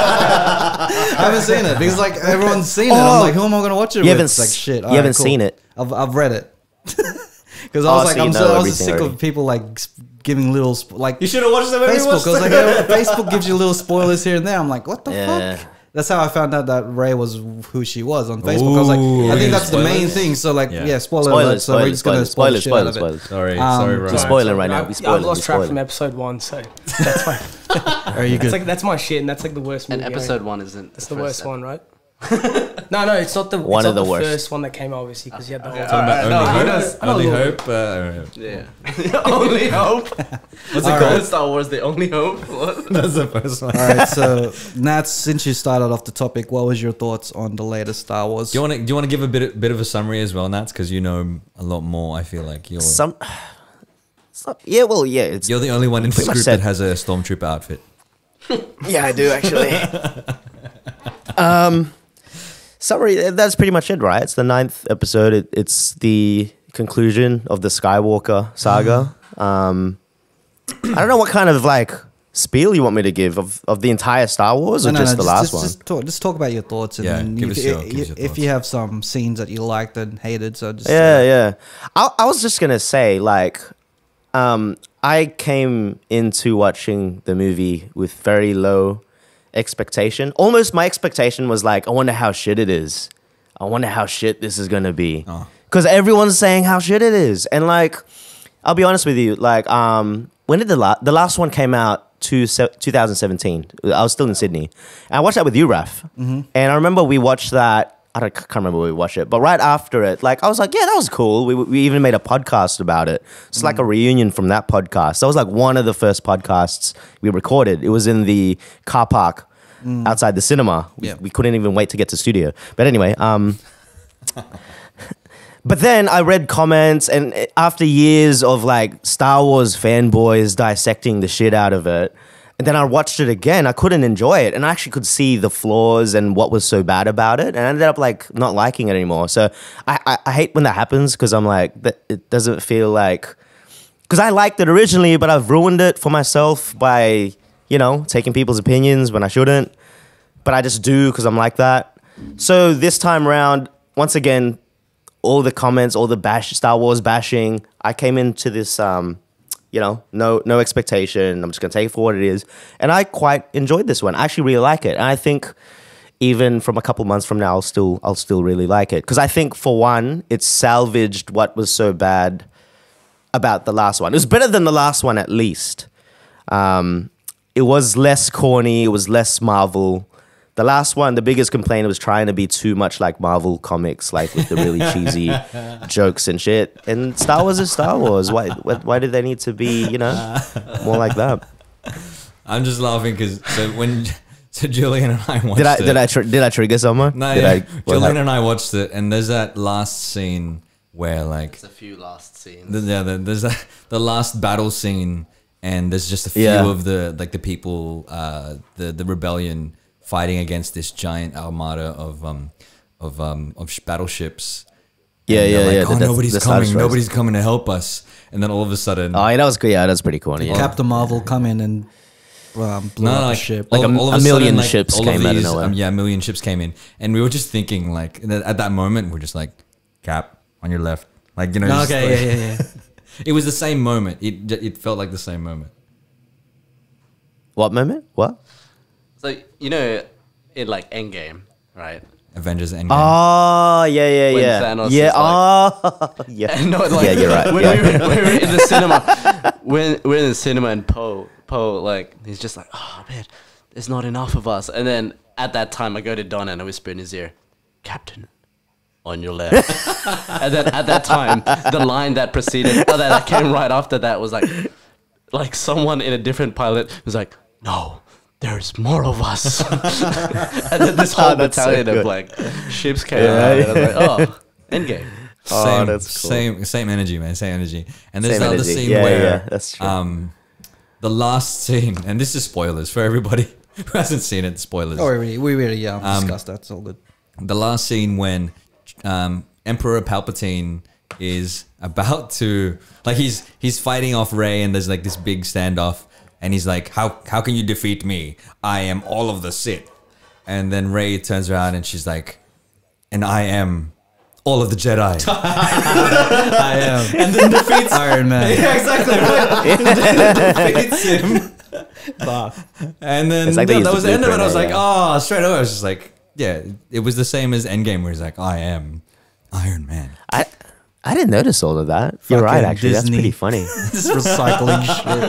I haven't seen it because like everyone's seen it. I'm Oh. like, who am I going to watch it You with? haven't It's like s- shit. you alright, haven't cool. seen it? I've I've read it because I Oh, was so like, you I'm know so I was everything just sick already. of people like s- giving little sp- like You should have watched them. Facebook. I was like, oh, Facebook gives you little spoilers here and there. I'm like, what the Yeah. fuck? That's how I found out that Ray was who she was on Facebook. I was like, Ooh, I think yeah. that's the main Spoilers? thing. So like, Yeah. yeah, spoiler Spoilers, alert. So we're spoilers, just gonna spoilers, spoil the spoilers, shit out of spoilers, it. spoilers. Sorry, Um, sorry, We're Ryan. spoiling right now. I, We I spoiling. lost we track spoiling. from episode one, so that's my. Are you It's good? like that's my shit, and that's like the worst movie. And episode one isn't. It's the worst one, right? no, no, it's not the. One it's of not the worst. first one that came obviously because you had the whole. Talking about no, only he hope. does- I don't Only know. hope. Uh, Yeah. Only hope. What's it All called? right. Star Wars: The Only Hope. What? that's the first one. All right, so Nats, since you started off the topic, what was your thoughts on the latest Star Wars? Do you want to do you want to give a bit bit of a summary as well, Nats? Because you know a lot more. I feel like you're Some, some, yeah, well, yeah, it's you're the only one in this Pretty much group said- that has a stormtrooper outfit. yeah, I do actually. um, summary. That's pretty much it, right? It's the ninth episode. It, it's the conclusion of the Skywalker saga. Um, I don't know what kind of like spiel you want me to give of, of the entire Star Wars or No, no, just no, the last just, one. Just talk, just talk about your thoughts, and Yeah, then give you, us c- your- give us if your if you thoughts. have some scenes that you liked and hated, so just Yeah, uh, yeah. I, I was just gonna say, like, um, I came into watching the movie with very low expectation. Almost my expectation was like, I wonder how shit it is. I wonder how shit this is gonna be. Oh. Because everyone's saying how shit it is. And like, I'll be honest with you, like, um, when did the last the last one came out? To se- twenty seventeen. I was still in Sydney. And I watched that with you, Raf. Mm-hmm. And I remember we watched that. I don't, can't remember where we watched it, but right after it, like I was like, yeah, that was cool. We we even made a podcast about it. It's like a reunion from that podcast. That was like one of the first podcasts we recorded. It was in the car park outside the cinema. We, Yeah. we couldn't even wait to get to studio. But anyway, um, but then I read comments, and after years of like Star Wars fanboys dissecting the shit out of it, and then I watched it again, I couldn't enjoy it, and I actually could see the flaws and what was so bad about it, and I ended up like not liking it anymore. So I I, I hate when that happens because I'm like, that it doesn't feel like, because I liked it originally, but I've ruined it for myself by, you know, taking people's opinions when I shouldn't, but I just do because I'm like that. So this time around, once again, all the comments, all the bash, Star Wars bashing, I came into this, um, you know, no no expectation. I'm just gonna take it for what it is, and I quite enjoyed this one. I actually really like it, and I think even from a couple months from now, I'll still I'll still really like it because I think for one, it's salvaged what was so bad about the last one. It was better than the last one at least. Um, it was less corny. It was less Marvel. The last one, the biggest complaint was trying to be too much like Marvel comics, like with the really cheesy jokes and shit. And Star Wars is Star Wars. Why, why, why do they need to be, you know, more like that? I'm just laughing because so when So Julian and I watched Did I it. did I tr- did I trigger someone? No, did yeah. I, what Julian happened? and I watched it, and there's that last scene where like There's a few last scenes. the, yeah, the, there's that, the last battle scene, and there's just a few Yeah. of the like the people, uh, the the rebellion fighting against this giant armada of um of um of sh- battleships. Yeah, And they're yeah, like, yeah. Oh, the- the- nobody's the coming! Star Nobody's coming to help us! And then all of a sudden, Oh, yeah, that was good. Yeah, that's pretty corny. Yeah. Captain Marvel come in and um, blew no, up like, the ship. Like all, a- all of a a million sudden, like, ships all came of out of these, nowhere. Um, yeah, a million ships came in, and we were just thinking, like, that- at that moment, we're just like, Cap on your left, like you know. just Okay, like- yeah, yeah, yeah. It was the same moment. It it felt like the same moment. What moment? What? So you know, in like Endgame, right? Avengers Endgame. Oh, yeah, yeah, When yeah. Thanos yeah, is like- oh, yeah. No, like, yeah, you're right. When, yeah. we were, when we were in the cinema, when we're in the cinema and Poe, Poe, like he's just like, oh man, there's not enough of us. And then at that time, I go to Don and I whisper in his ear, Captain, on your left. And then at that time, the line that preceded, oh, that, that came right after that was like, like someone in a different pilot was like, no. There's more of us. And then this whole Oh, that's so battalion of good. like ships came Yeah, out. And I was like, oh, Endgame. Oh, same, that's cool. same, same energy, man. Same energy. And there's Same the other energy. scene Yeah, where, yeah, that's true. um, the last scene, and this is spoilers for everybody who hasn't seen it. Spoilers. Oh, we really, we really, yeah, Um, discussed that. It's all good. The last scene when um, Emperor Palpatine is about to, like, he's he's fighting off Rey, and there's like this big standoff, and he's like, "How how can you defeat me? I am all of the Sith." And then Rey turns around and she's like, "And I am all of the Jedi." I am. And then defeats Iron Man. Yeah, exactly right. And then defeats him. And then It's like they yeah, used that the was the end of it. I was like, blueprint, oh, straight away. I was just like, yeah, it was the same as Endgame, where he's like, I am Iron Man. I I didn't notice all of that. You're Fucking right, actually. Disney. That's pretty funny. Just recycling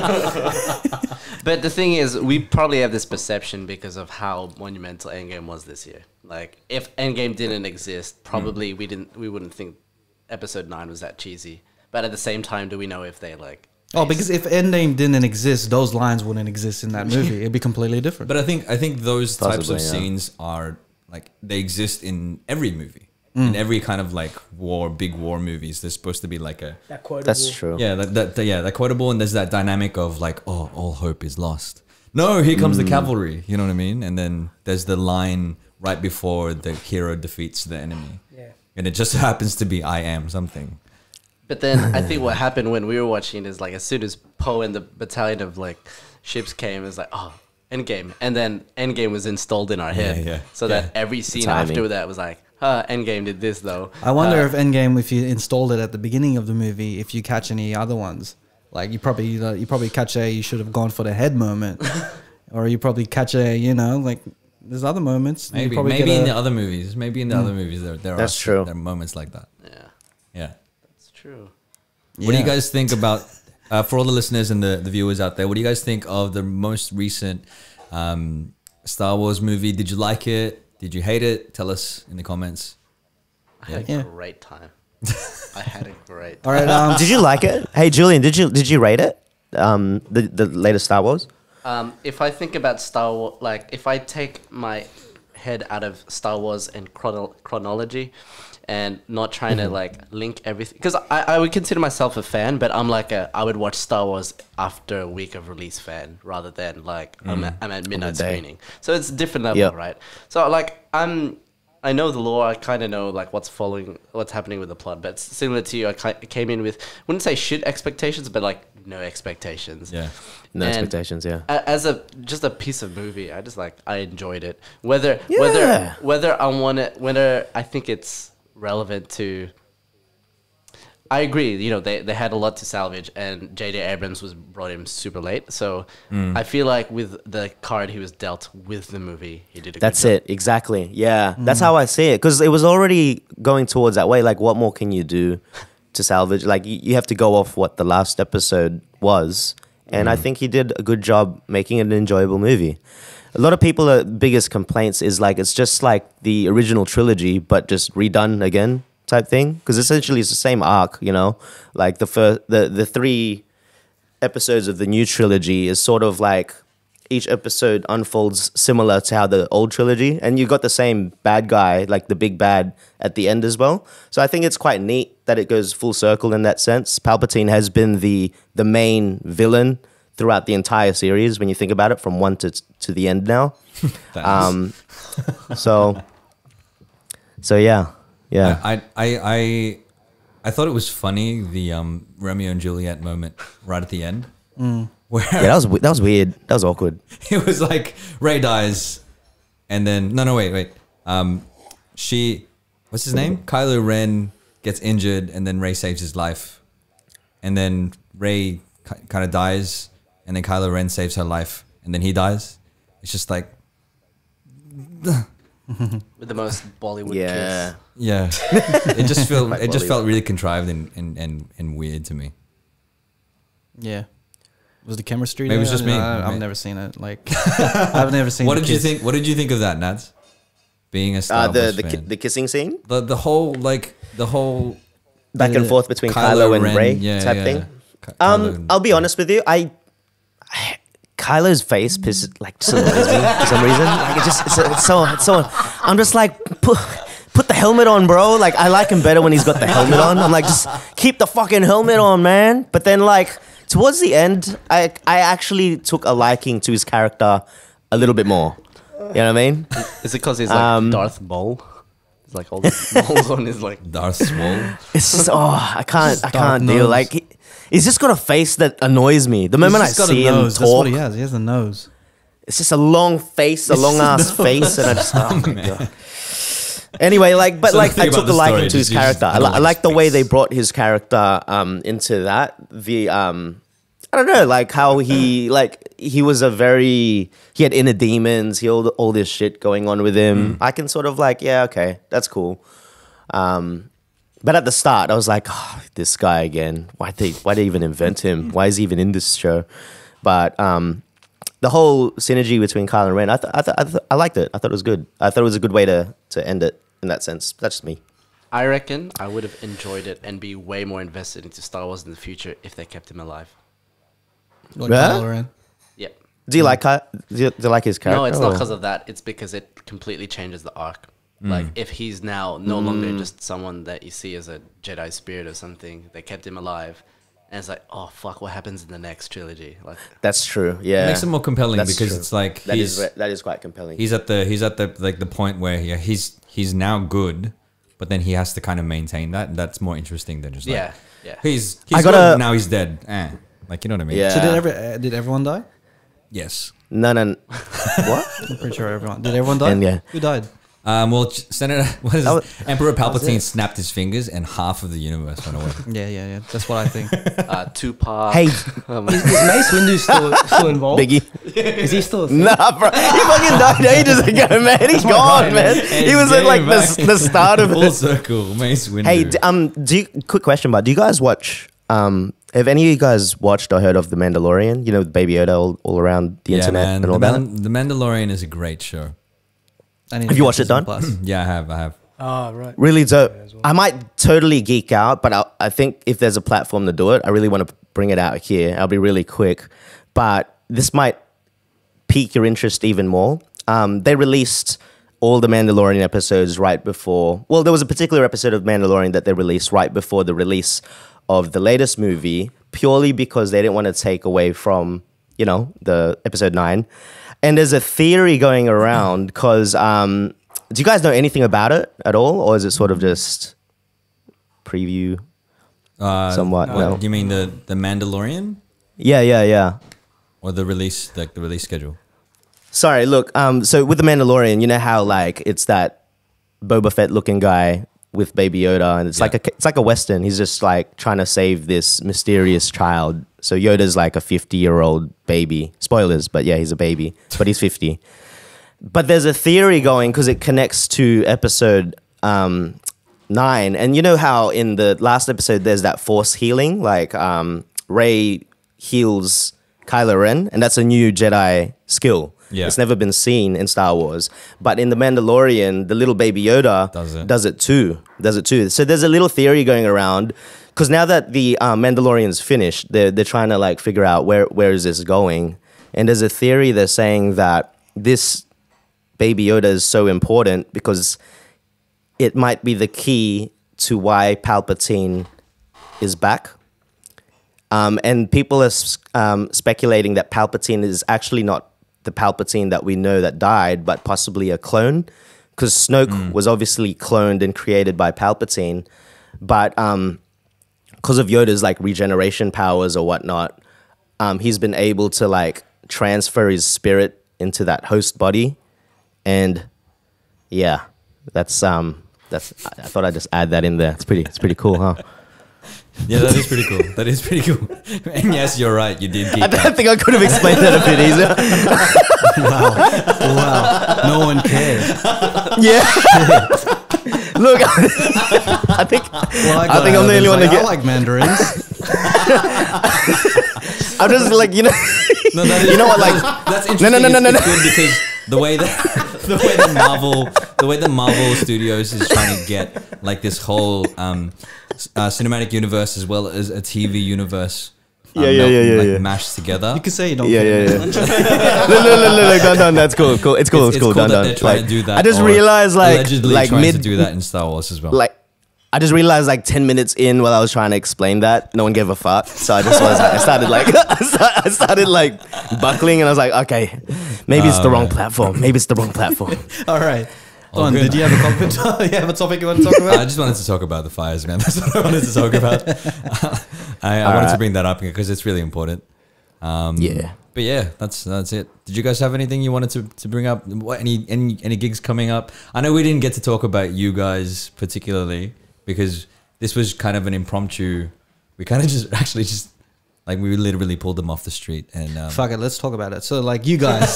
shit. But the thing is, we probably have this perception because of how monumental Endgame was this year. Like, if Endgame didn't exist, probably we didn't, we wouldn't think Episode Nine was that cheesy. But at the same time, do we know if they like? Oh, because if Endgame didn't exist, those lines wouldn't exist in that movie. It'd be completely different. But I think I think those types Possibly, of yeah. scenes are like they exist in every movie, Mm. in every kind of like war, big war movies. There's supposed to be like a That quotable. That's true. yeah, that, that, that- yeah, that quotable, and there's that dynamic of like, oh, all hope is lost. No, here comes Mm. the cavalry. You know what I mean? And then there's the line right before the hero defeats the enemy, Yeah. and it just happens to be I am something. But then I think what happened when we were watching is like as soon as Poe and the battalion of like ships came, it's like oh Endgame, and then Endgame was installed in our head, Yeah, yeah, so yeah. that every scene timing. after that was like, huh, Endgame did this though. I wonder Uh, if Endgame, if you installed it at the beginning of the movie, if you catch any other ones, like you probably you, know, you probably catch a you should have gone for the head moment, or you probably catch a you know like there's other moments. You Maybe probably maybe get in a- the other movies, maybe in the other movies there there That's are true. there are moments like that. yeah, Yeah. it's true. What do you Yeah. guys think about, uh, for all the listeners and the, the viewers out there, what do you guys think of the most recent um, Star Wars movie? Did you like it? Did you hate it? Tell us in the comments. I had Yeah. a great time. I had a great. All right. Um, Did you like it? Hey, Julian, did you did you rate it? Um, the the latest Star Wars. Um, if I think about Star Wars, like if I take my head out of Star Wars and chrono- chronology, and not trying to like link everything, because I, I would consider myself a fan, but I'm like a I would watch Star Wars after a week of release fan rather than like I'm, at, I'm at midnight day. screening. So it's a different level, Yep. right? So like I'm. I know the lore. I kind of know like what's following, what's happening with the plot. But similar to you, I ki- came in with wouldn't say shit expectations, but like no expectations. Yeah. No And expectations. Yeah. a- as a just a piece of movie, I just like I enjoyed it. Whether Yeah. whether whether I want it, whether I think it's relevant to. I agree. You know, they, they had a lot to salvage, and J J Abrams was brought in super late. So Mm. I feel like with the card he was dealt with the movie, he did a That's good job. it. Exactly. Yeah. That's how I see it. Because it was already going towards that way. Like, what more can you do to salvage? Like, you, you have to go off what the last episode was. And I think he did a good job making it an enjoyable movie. A lot of people, uh, biggest complaints is like, it's just like the original trilogy, but just redone again type thing. Because essentially it's the same arc, you know? Like, the first, the, the three episodes of the new trilogy is sort of like, each episode unfolds similar to how the old trilogy, and you got the same bad guy, like the big bad, at the end as well. So I think it's quite neat that it goes full circle in that sense. Palpatine has been the the main villain throughout the entire series when you think about it, from one to to the end now. um, so, so yeah, yeah. I, I, I, I thought it was funny the um, Romeo and Juliet moment right at the end, Mm. where Yeah, that was that was weird. That was awkward. it was like Ray dies, and then no, no, wait, wait. Um, she, what's his name? Kylo Ren gets injured, and then Ray saves his life, and then Ray kind of dies, and then Kylo Ren saves her life, and then he dies. It's just like, With the most Bollywood Yeah. kiss. yeah, it just felt Quite it just Bollywood. felt really contrived and, and, and, and weird to me. Yeah. Was the chemistry Maybe there? it's just me. I, I've Maybe. never seen it. Like, I've never seen. What the did you kiss. think? What did you think of that, Nats? Being a Star Uh, the Wars the, ki- fan. the kissing scene, the the whole like the whole back and Uh, forth between Kylo, and Ren, Rey yeah, type yeah. thing. Ky- Kylo Um, and I'll be Rey. honest with you. I, I Kylo's face pisses like just annoys me for some reason. Like it just it's, it's so it's so. I'm just like put put the helmet on, bro. Like I like him better when he's got the helmet on. I'm like just keep the fucking helmet on, man. But then like towards the end, I I actually took a liking to his character a little bit more. You know what I mean? Is it because he's like Um, Darth Maul? It's like all the moles on his like. Darth Swole. It's just oh I can't I Dark can't deal nose. like. He, He's just got a face that annoys me. The moment I He's just got see a him nose. That's talk, what he has. He has a nose. it's just a long face, a long ass face, and I just oh my god. Anyway, like, but So like, the I thing took about a the liking story to is his you just character. I, don't li- I like like the his way face. they brought his character um into that. The um, I don't know, like how he like he was a very he had inner demons. He had all, all this shit going on with him. I can sort of like, yeah, okay, that's cool. Um. But at the start, I was like, oh, this guy again. Why they why they even invent him? Why is he even in this show? But um, the whole synergy between Kylo and Ren, I th- I, th- I, th- I liked it. I thought it was good. I thought it was a good way to to end it in that sense. That's just me. I reckon I would have enjoyed it and be way more invested into Star Wars in the future if they kept him alive. Like Yeah? Kylo Ren. Yeah. Do you like Ky- do you, do you like his character? No, it's not or- because of that. It's because it completely changes the arc. Like if he's now no longer just someone that you see as a Jedi spirit or something, they kept him alive, and it's like, oh fuck, what happens in the next trilogy? Like, That's true. Yeah, It makes it more compelling That's because true. it's like That he's is re- that is quite compelling. he's at the he's at the like the point where he, he's he's now good, but then he has to kind of maintain that. And that's more interesting than just like, yeah, yeah. he's he's I good, gotta- now he's dead. Eh. Like you know what I mean? Yeah. So did every uh, did everyone die? Yes. no, no, what? I'm pretty sure everyone. Did everyone die? And yeah. Who died? Um, well, Ch- Senator, what is That was- Emperor was Palpatine it. snapped his fingers and half of the universe went away. Yeah, yeah, yeah. That's what I think. Uh, Tupac. Hey, um, Is, is Mace Windu still still involved? Biggie. Is he still? A thing? Nah, bro. He fucking died ages ago, man. He's gone, man. He was at like the, the start of Full it. circle, Mace Windu. Hey, d- um, do you, quick question, but do you guys watch? Um, have any of you guys watched or heard of The Mandalorian? You know, Baby Yoda all, all around the yeah, internet man. and all the, that. Man- the Mandalorian is a great show. I need Have to you get watched it, Disney Don? Plus. Yeah, I have. I have. Ah, right. Really dope. I might totally geek out, but I, I think if there's a platform to do it, I really want to bring it out here. I'll be really quick, but this might pique your interest even more. Um, they released all the Mandalorian episodes right before. Well, there was a particular episode of Mandalorian that they released right before the release of the latest movie, purely because they didn't want to take away from, you know, the episode nine. And there's a theory going around because, um, do you guys know anything about it at all, or is it sort of just preview? Uh, Somewhat, What, no. You mean the the Mandalorian Yeah, yeah, yeah. or the release like the release schedule? Sorry, look. Um, so with the Mandalorian, you know how like it's that Boba Fett looking guy with Baby Yoda, and it's Yeah. like a it's like a western. He's just like trying to save this mysterious child. So Yoda's like a fifty year old baby. Spoilers, but yeah, he's a baby, but he's fifty. But there's a theory going because it connects to episode um, nine, and you know how in the last episode there's that force healing, like um, Rey heals Kylo Ren, and that's a new Jedi skill. Yeah. It's never been seen in Star Wars. But in The Mandalorian, the little baby Yoda Does it? does it too. Does it too. So there's a little theory going around because now that the uh, Mandalorian's finished, they're they're trying to like figure out where where is this going. And there's a theory they're saying that this Baby Yoda is so important because it might be the key to why Palpatine is back. Um, and people are um, speculating that Palpatine is actually not the Palpatine that we know that died, but possibly a clone. Because Snoke mm. was obviously cloned and created by Palpatine. But um, because of Yoda's like regeneration powers or whatnot, um, he's been able to like transfer his spirit into that host body. And yeah, that's um, that's. I, I thought I'd just add that in there. It's pretty. It's pretty cool, huh? Yeah, that is pretty cool. That is pretty cool. And yes, you're right. You did geek I don't think I could have explained that a bit easier. Wow. Wow. No one cared. Yeah. Look, I think Well, I, I think I'm the only one to like, get. I like mandarins. I'm just like, you know, No, that is, you know what, like, that's no, interesting. no, no, no, no, It's, no. it's good because the way that the way the Marvel the way the Marvel Studios is trying to get like this whole um, uh, cinematic universe as well as a T V universe. Um, Yeah, yeah, melt- yeah, yeah, like yeah. mashed together. You can say you don't. Yeah, care, yeah, man. yeah. look, look, look, look, done, done. That's cool, cool. It's cool, It's, it's, it's cool, cool done, that done. they're trying Like, to do that. I just or realized, like, allegedly like trying mid, to do that in Star Wars as well. like, I just realized like ten minutes in while I was trying to explain that, no one gave a fuck. So I just was, I started like, I started like buckling, and I was like, okay, maybe it's Oh, the wrong man. platform. Maybe it's the wrong platform. All right. All Don, good. did you have a topic? you have a topic you want to talk about? I just wanted to talk about the fires, man. That's what I wanted to talk about. I, I wanted to right. bring that up because it's really important. Um, Yeah. But yeah, that's that's it. Did you guys have anything you wanted to, to bring up? What, any any any gigs coming up? I know we didn't get to talk about you guys particularly because this was kind of an impromptu. We kind of just actually just like we literally pulled them off the street and um, Fuck it, let's talk about it. So, like, you guys,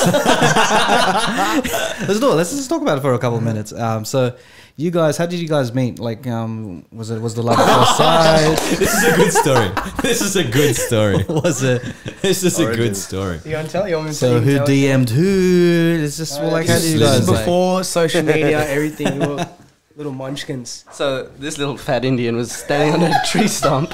let's do it. Let's just talk about it for a couple of minutes. Um, so, you guys, how did you guys meet? Like, um, was it was the love at first sight? This is a good story. This is a good story. Was it? This is a good Origins. story. You want to tell? You want me to So, you who tell it? D M'd who? It's just well, like, how this did you is- this guys is like? before social media, everything. We were little munchkins. So this little fat Indian was standing on a tree stump.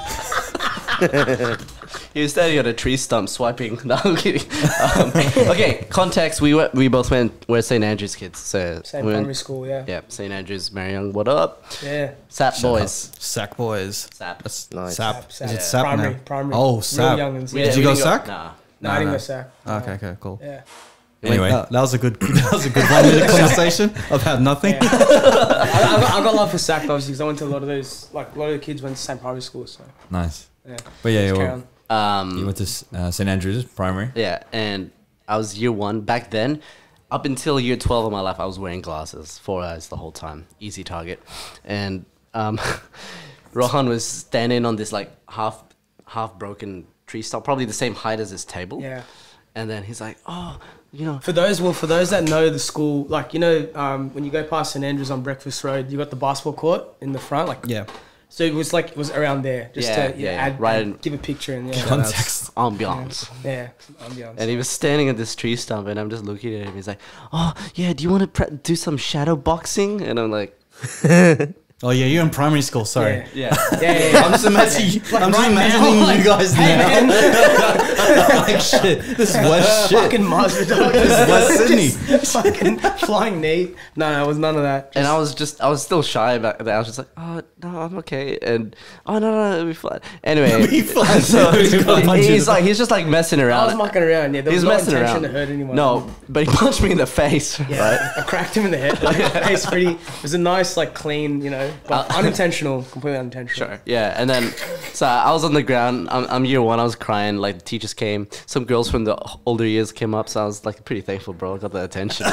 He was standing on a tree stump swiping. No, I'm kidding. Um, okay, context. We were, we both went. We're Saint Andrews kids. So Same we went- primary school, yeah. Yeah, Saint Andrews, Marion. What up? Yeah. Sap boys. Sack boys. Sap. That's Nice. Sap. Sap, Is it Sap. Sap Primary, now? primary. Oh, Real Sap. youngins, We yeah. Did didn't- you we go didn't sack? Nah. No, Nah, I didn't nah. go sack. Okay, okay, cool. Yeah. Anyway, That, that was a good. That was a good one minute conversation about nothing. Yeah. I, I, got, I got love for sack obviously because I went to a lot of those, like a lot of the kids went to the same primary school, so nice. yeah. But yeah, Just you, carry were, on. Um, you went to uh, Saint Andrews Primary. Yeah, and I was year one back then. Up until year twelve of my life, I was wearing glasses, four eyes the whole time, easy target. And um, Rohan was standing on this like half half broken tree stump, probably the same height as this table. Yeah. And then he's like, "Oh, you know." For those, well, for those that know the school, like you know, um, when you go past Saint Andrews on Breakfast Road, you got the basketball court in the front, like Yeah. So it was like it was around there, just Yeah, to yeah, yeah, add, right add- in- give a picture and yeah, Context. Ambiance. yeah, ambiance. And he was standing at this tree stump, and I'm just looking at him. He's like, "Oh, yeah, do you want to pre- do some shadow boxing?" And I'm like, Oh yeah, you're in primary school. Sorry. Yeah. "Yeah." yeah, yeah, yeah. I'm just imagining. Like I'm just right now, imagining like, you guys hey, now. man. like shit. This is West shit. Fucking Mars Vidal. This is West Sydney. Just fucking flying knee. No, no, it was none of that. And I was just, I was still shy about that. I was just like, "Oh, no, I'm okay." And, "Oh, no, no, it'll be fine." Anyway. Be fine. So He's gonna punch you in he's the- like, he's just like messing I around. was mucking around. Yeah, there He's was no messing intention around. to hurt anyone. No, but he punched me in the face, Yeah, right? I cracked him in the head. Like, it's pretty. It was a nice, like, clean, you know, but Uh, unintentional, completely unintentional. Sure. Yeah, and then so I was on the ground. I'm, I'm year one. I was crying. Like the teachers came. Some girls from the older years came up. So I was like pretty thankful, bro. I got the attention.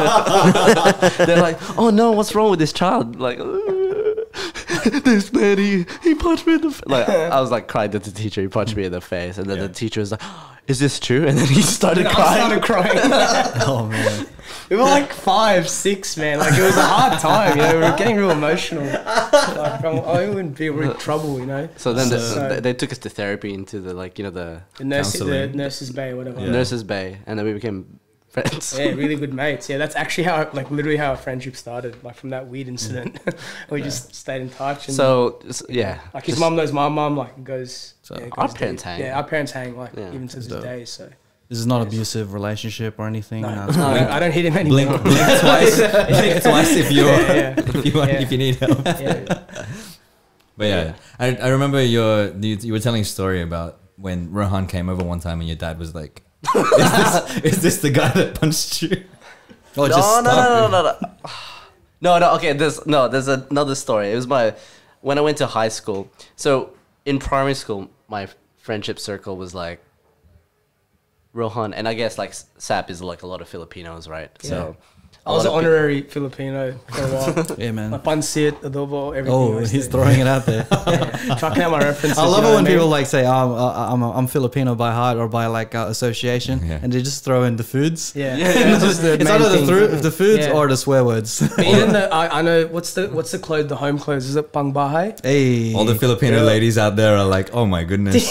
They're like, "Oh no, what's wrong with this child?" Like, "This man, he, he punched me in the face." Like I was like crying at the teacher. He punched me in the face, and then the teacher was like, "Is this true?" And then he started And I crying. started crying. Oh man. We were like five, six, man. Like it was a hard time, you know. We were getting real emotional. Like I'm, I would be in trouble, you know. So then the, So- they, they took us to therapy into the like you know the The nurse, the Counselling. nurses' bay, or whatever. Yeah. nurses' bay, and then we became friends. Yeah, really good mates. Yeah, that's actually how, like, literally how our friendship started. Like from that weed incident, we just stayed in touch. And So s- yeah, like his just- mum knows my mum. Like it goes. So yeah, it our goes parents deep. hang. Yeah, our parents hang like Yeah. even to this dope. day. So This is not abusive relationship or anything. No, No, no, it's cool. I don't hit him anymore. Blink, blink twice. Blink twice if you Yeah, yeah. if you want, Yeah. if you need help. Yeah. But yeah, I, I remember your you, you were telling a story about when Rohan came over one time and your dad was like, "Is this is this the guy that punched you?" Oh, No, just no, stop. no, no, no, no. No, no, okay, there's no, there's another story. It was my when I went to high school. So in primary school, my friendship circle was like Rohan, and I guess like Sap is like a lot of Filipinos, right? So I was an honorary Filipino for a while. Yeah, man. My pansit, adobo, everything. Oh, was he's there. throwing it out there. Yeah. Chucking out my references. I love you know it when what I people mean? like say, oh, I'm, I'm, I'm Filipino by heart or by like uh, association, Yeah. and they just throw in the foods. Yeah, Yeah, It's just the It's main either the, thing. thro- the foods Yeah. or the swear words. But even though I, I know what's the what's the clothes, the home clothes, is it pang bahay? Hey, All the Filipino Yeah. ladies out there are like, "Oh my goodness,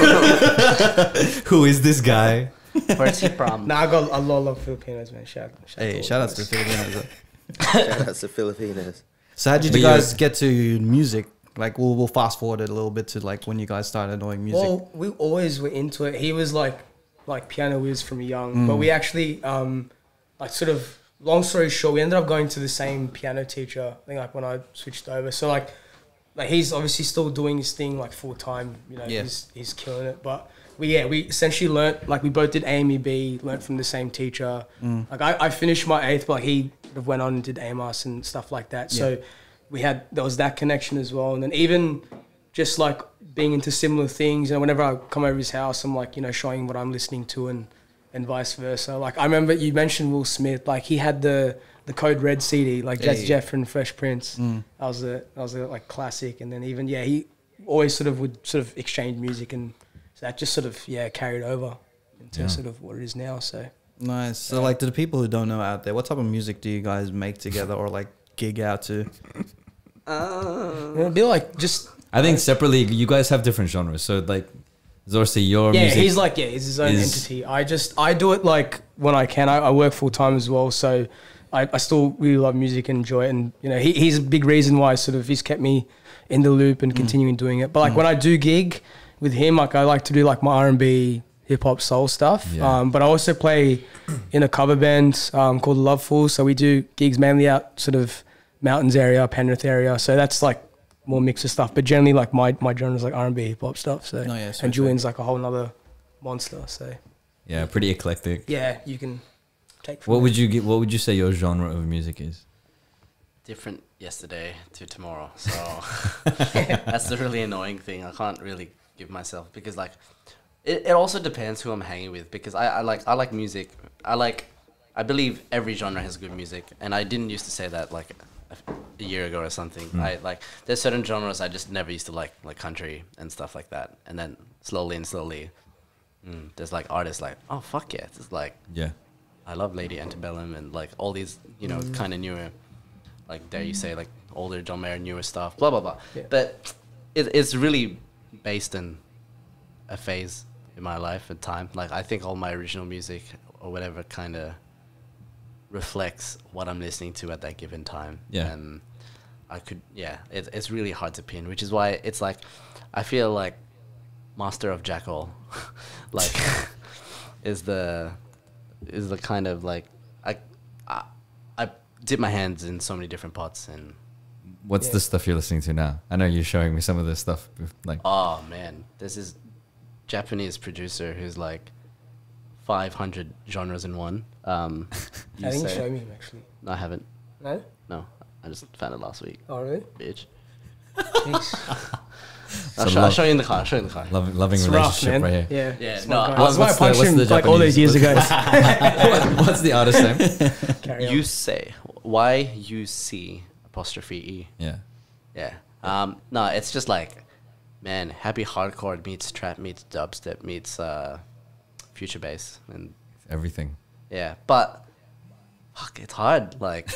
who is this guy?" where's he from? Nah, I got a lot of Filipinos, man. Shout, shout hey, all shout of outs to those. Filipinos. Shout out to Filipinos. So how did But you you're- guys get to music? Like, we'll, we'll fast forward it a little bit to like when you guys started knowing music. Well, we always were into it. He was like like piano whiz from young, but we actually um like sort of long story short, we ended up going to the same piano teacher. I think like when I switched over. So like like he's obviously still doing his thing like full time. You know, Yeah. he's he's killing it. But we yeah we essentially learnt like we both did A M E B, learnt from the same teacher. Like I, I finished my eighth, but like, he sort of went on and did A M A S and stuff like that. So we had there was that connection as well, and then even just like being into similar things. You know, whenever I come over his house, I'm like, you know, showing him what I'm listening to, and and vice versa. Like I remember you mentioned Will Smith. Like he had the the Code Red C D, like Jazz Hey. Jeff and Fresh Prince. That was a that was a like classic. And then even yeah, he always sort of would sort of exchange music, and so that just sort of yeah carried over into Yeah. sort of what it is now. So Nice. So like, to the people who don't know out there, what type of music do you guys make together or like gig out to? it'd be like just I think separately, you guys have different genres. So like, Zorsi, your yeah, music. he's like yeah, he's his own is- entity. I just I do it like when I can. I, I work full time as well, so I, I still really love music and enjoy it. And you know, he, he's a big reason why sort of he's kept me in the loop and continuing doing it. But like when I do gig with him, like I like to do like my R and B, hip hop, soul stuff. Yeah. Um, but I also play in a cover band um, called Loveful. So we do gigs mainly out sort of mountains area, Penrith area. So that's like more mix of stuff. But generally, like my my genre is like R and B, hip hop stuff. So Oh, yeah, sweet, and Julian's like a whole nother monster. So yeah, pretty eclectic. yeah, you can take. From What there. would you get? What would you say your genre of music is? Different yesterday to tomorrow. So that's the really annoying thing. I can't really give myself because like it, it also depends who I'm hanging with because I, I like I like music. I like I believe every genre has good music, and I didn't used to say that like a, a year ago or something. I like there's certain genres I just never used to like, like country and stuff like that. And then slowly and slowly, mm, there's like artists like oh fuck yeah, it's like Yeah. I love Lady Antebellum and like all these, you know, kind of newer, like dare you say, like older John Mayer, newer stuff, blah blah blah. Yeah. But it, it's really based in a phase in my life and time. Like I think all my original music or whatever kind of reflects what I'm listening to at that given time. Yeah. And I could, yeah, it, it's really hard to pin, which is why it's like I feel like Master of Jackal, like is the is the kind of like I, I I dip my hands in so many different pots and What's Yeah. the stuff you're listening to now? I know you're showing me some of the stuff. Like, oh man, this is Japanese producer who's like five hundred genres in one. Um, you I think you say- showed me him actually. No, I haven't. No? No, I just found it last week, Oh really? bitch. Jeez. I'll, So show, I'll love- show you in the car. I'll show you in the car. loving, loving It's rough, relationship man. right here. Yeah. Yeah, It's no, my guy. I- That's why I what's the- punched what's him the like all those years ago. What- What's the artist name? Carry on. You say Y U C apostrophe E. Yeah. Yeah. Um, no, it's just like, man, happy hardcore meets trap meets dubstep meets uh, future bass and Everything. yeah, but fuck, it's hard. Like,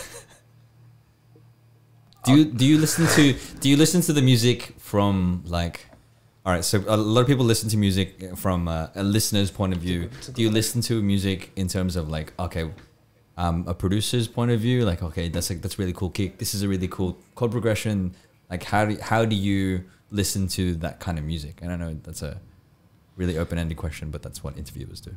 Do you do you listen to do you listen to the music from like, all right, so a lot of people listen to music from uh, a listener's point of view. Do you listen to music in terms of like, okay, um, a producer's point of view, like, okay, that's like that's really cool kick. This is a really cool chord progression. Like, how do how do you listen to that kind of music? And I know that's a really open ended question, but that's what interviewers do.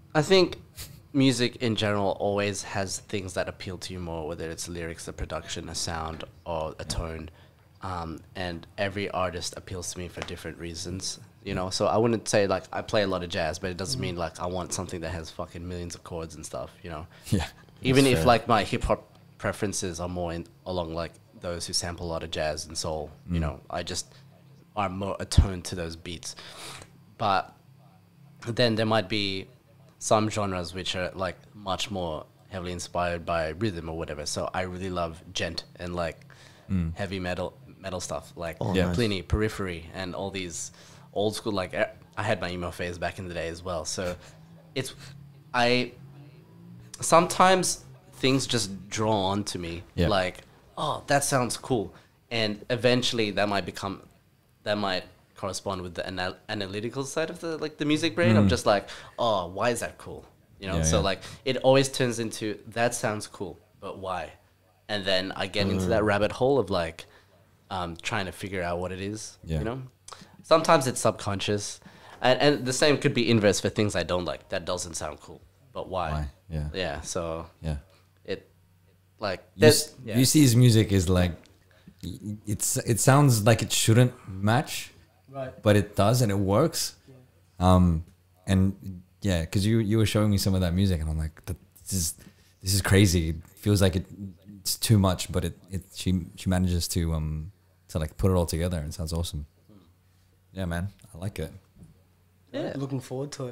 I think music in general always has things that appeal to you more, whether it's lyrics, a production, a sound, or a tone. Um, and every artist appeals to me for different reasons, you know? So I wouldn't say, like, I play a lot of jazz, but it doesn't mean, like, I want something that has fucking millions of chords and stuff, you know? Yeah. Even if, fair. like, my hip-hop preferences are more in, along, like, those who sample a lot of jazz and soul, Mm. you know? I just are more attuned to those beats. But then there might be some genres which are, like, much more heavily inspired by rhythm or whatever. So I really love gent and, like, Mm. heavy metal metal stuff, like Oh, Yeah. nice. Pliny, Periphery, and all these old school, like, eh, I had my emo phase back in the day as well. So it's, I, sometimes things just draw on to me, Yeah. like, oh, that sounds cool. And eventually that might become, that might correspond with the anal- analytical side of the, like, the music brain. I'm just like, oh, why is that cool? You know, Yeah, so yeah. like it always turns into, that sounds cool, but why? And then I get into that rabbit hole of, like, um, trying to figure out what it is, Yeah. you know? Sometimes it's subconscious. And, and the same could be inverse for things I don't like. That doesn't sound cool, but why? Why? Yeah. Yeah, so Yeah. it, like, You, there's, s- yeah. you see his music is like, y- it's it sounds like it shouldn't match, Right. but it does and it works. Um, and yeah, because you you were showing me some of that music, and I'm like, this is this is crazy. It feels like it it's too much, but it, it she she manages to um to like put it all together, and it sounds awesome. Yeah, man, I like it. Yeah. Looking forward to it.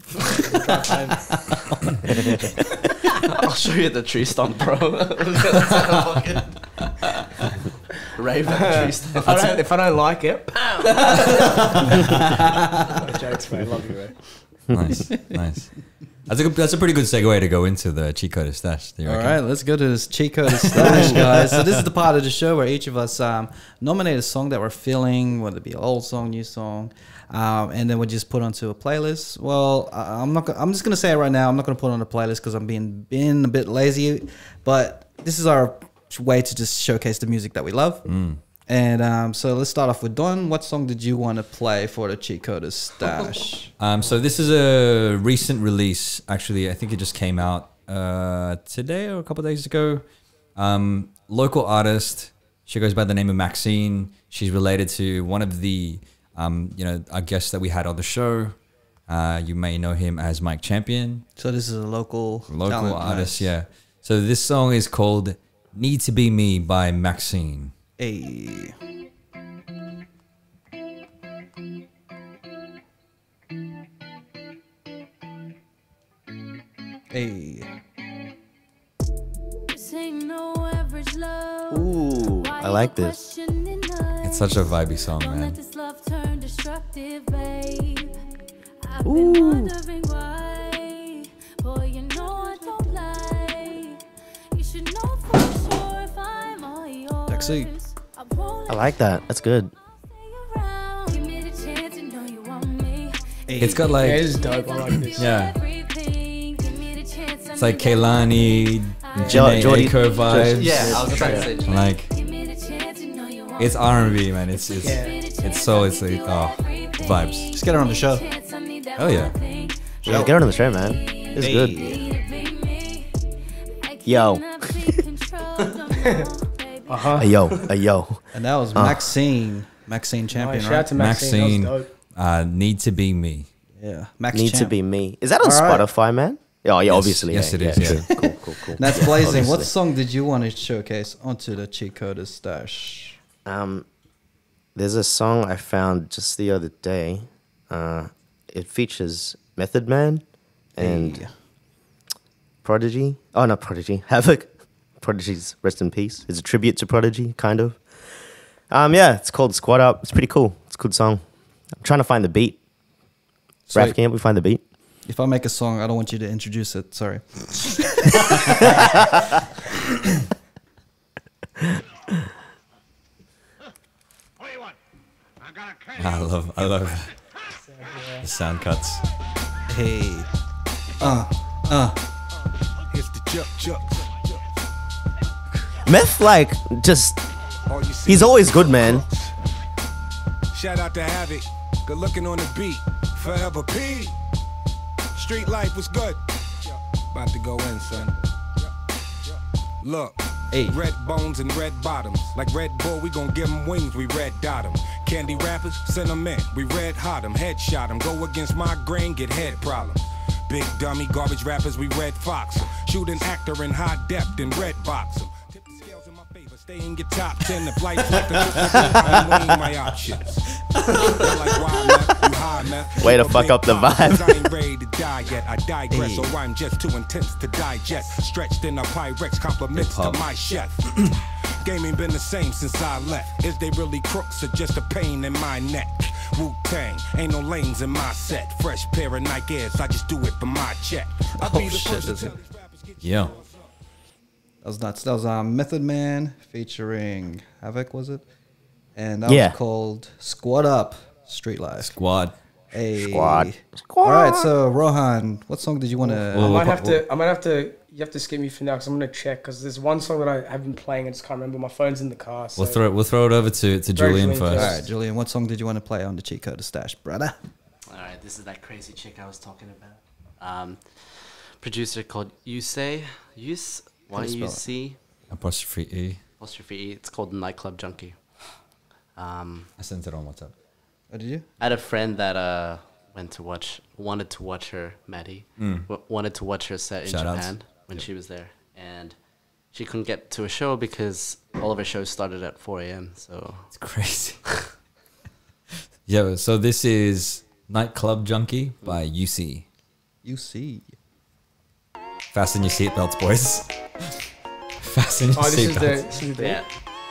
I'll show you the tree stump, bro. Rave at the tree stump. If I don't, if I don't like it, no jokes, bro. Love you, bro. Nice, nice. That's a good, that's a pretty good segue to go into the Cheatcoders stash. Do you All reckon? right, let's go to this Cheatcoders stash, guys. So this is the part of the show where each of us um, nominate a song that we're feeling, whether it be an old song, new song, um, and then we just put onto a playlist. Well, I- I'm not. go- I'm just gonna say it right now. I'm not gonna put it on a playlist because I'm being being a bit lazy. But this is our way to just showcase the music that we love. And um, so let's start off with Don. What song did you want to play for the Cheatcoders stash? Um, so this is a recent release. Actually, I think it just came out uh, today or a couple of days ago. Um, local artist. She goes by the name of Maxine. She's related to one of the, um, you know, our guests that we had on the show. Uh, you may know him as Mike Champion. So this is a local Local talent, artist, nice. yeah. So this song is called "Need to Be Me" by Maxine. Hey. Hey. Ooh, I like this. It's such a vibey song, man. Ooh. Taxi. I like that. That's good. It's got Yeah, like, it is dope. I like this. yeah, it's like Kaylani, Jo- Janae Jordy- Aiko vibes. Yeah, I was trying to say. Like, it's R and B, man. It's it's Yeah. it's so it's like oh vibes. Just get her on the show. Oh yeah. Yeah, get her on the show, man. It's good. Yo. Uh huh. A yo. A yo. And that was Maxine. Maxine Champion, Shout out right? to Maxine. Maxine, That was dope. uh, Need to Be Me. Yeah. Max Need to Champ. be me. Is that on All right. Spotify, man? Oh, yeah, Yes. obviously. Yes, yeah, it is, Yeah, yeah. true. Cool, cool, cool. That's blazing. What Obviously. song did you want to showcase onto the Cheatcoders stash? Um, there's a song I found just the other day. Uh, it features Method Man and Hey. Prodigy. Oh, not Prodigy. Havoc. Prodigy's rest in peace. It's a tribute to Prodigy, kind of. Um, yeah, it's called Squad Up. It's pretty cool. It's a good song. I'm trying to find the beat. Sweet. Raph, can't we find the beat? If I make a song, I don't want you to introduce it. Sorry. I love I love the sound cuts. Hey. Uh. Uh. Meth, like, just, he's always good, man. Shout out to Havoc, good looking on the beat, forever P. street life was good. About to go in, son. Look. Hey. Red bones and red bottoms. Like Red Bull, we gon' give them wings, we red dot them. Candy rappers, send them in. We red hot them, headshot them. Go against my grain, get head problems. Big dummy, garbage rappers, we red fox 'em. Shoot an actor in high depth and red box 'em. Tip the scales in my favor, stay in your top ten. If life's like the I'm weighing my options. Like why, man? You high, man? Way to fuck up the vibe. I ain't ready to die yet. I digress, so I'm just too intense to digest. Stretched in a Pyrex, compliments to my chef. Game ain't been the same since I left. Is they really crooks or just a pain in my neck? Wu-Tang, ain't no lanes in my set. Fresh pair of Nike Airs, I just do it for my check. I'll Oh, be the shit, first to that's tell it. these rappers get Yeah. That was nuts. That was um, Method Man featuring Havoc, was it? And that Yeah. was called Squad Up, Street Life. Squad. Hey. Squad. All right, so Rohan, what song did you want I to? Well, might have to. I might have to. You have to skip me for now because I'm gonna check because there's one song that I have been playing. I just can't remember. My phone's in the car. So. We'll throw it. We'll throw it over to to Julian Julian first. All right, Julian, what song did you want to play on the Cheatcoders stash, brother? All right, this is that crazy chick I was talking about. Um, producer called Yusei. Yus Y U C Apostrophe E. apostrophe E. It's called Nightclub Junkie. Um, I sent it on WhatsApp. Oh, did you? I had a friend that uh went to watch, wanted to watch her, Maddie, w- wanted to watch her set in Shout outs. Japan when she was there, and she couldn't get to a show because all of her shows started at four a.m. So It's crazy. Yeah. So this is Nightclub Junkie by U C. You see. Fasten your seatbelts, boys. Fasten your Oh, this is the. seatbelts. This is the. yeah,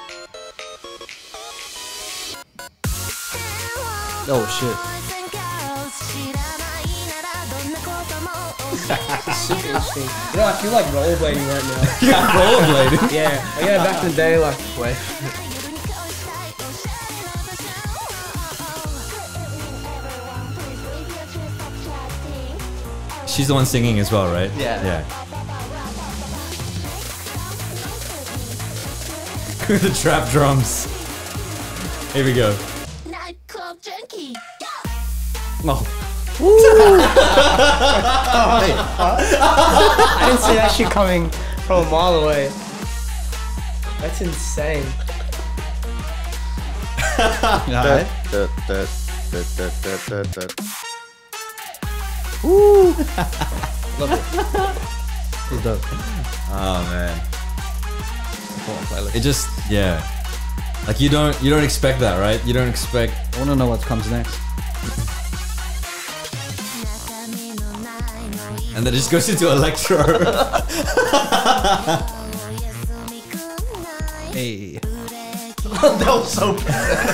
Oh shit. Super interesting. You know, I feel like rollerblading right now. Rollerblading. Yeah, oh, yeah. Back in the day, like wait. She's the one singing as well, right? Yeah. Yeah. The trap drums. Here we go. Nightclub junkie. Oh. I didn't see that shit coming from a mile away. That's insane. All right. Da, da, da, da, da, da, da. Love it. It's dope. Oh man. Come on, playlist. It just yeah. Like you don't you don't expect that, right? You don't expect I want to know what comes next. and then it just goes into electro. Hey. that was so bad.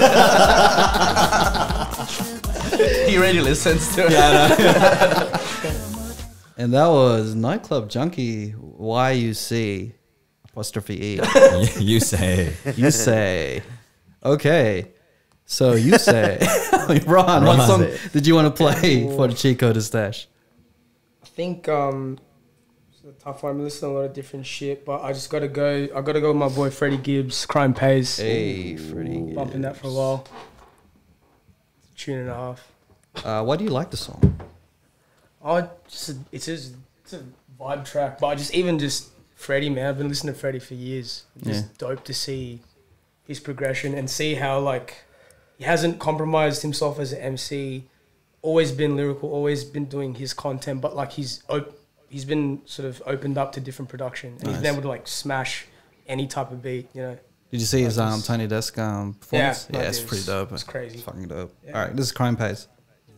He already listens to it. Yeah, And that was Nightclub Junkie, Y U C, apostrophe E. no. You say. You say. Okay. So you say. Ron, what Ron. song did you want to play for the Cheatcoders stash? I think um, it's a tough one. I'm listening to a lot of different shit, but I just gotta go. I gotta go with my boy Freddie Gibbs. Crime Pays. Hey, Freddie. Bumping that for a while. It's a tune and a half. Uh, why do you like the song? Oh, just a, it's just it's a vibe track. But I just even just Freddie, man, I've been listening to Freddie for years. It's just Yeah. dope to see his progression and see how like he hasn't compromised himself as an M C. Always been lyrical, always been doing his content, but like he's op- he's been sort of opened up to different production, and he's Nice. been able to like smash any type of beat, you know. Did you see his Like um, this- Tiny Desk um, performance? Yeah, Yeah, I it's did. pretty dope. It's crazy. It's fucking dope. Yeah. All right, this is Crime Pays.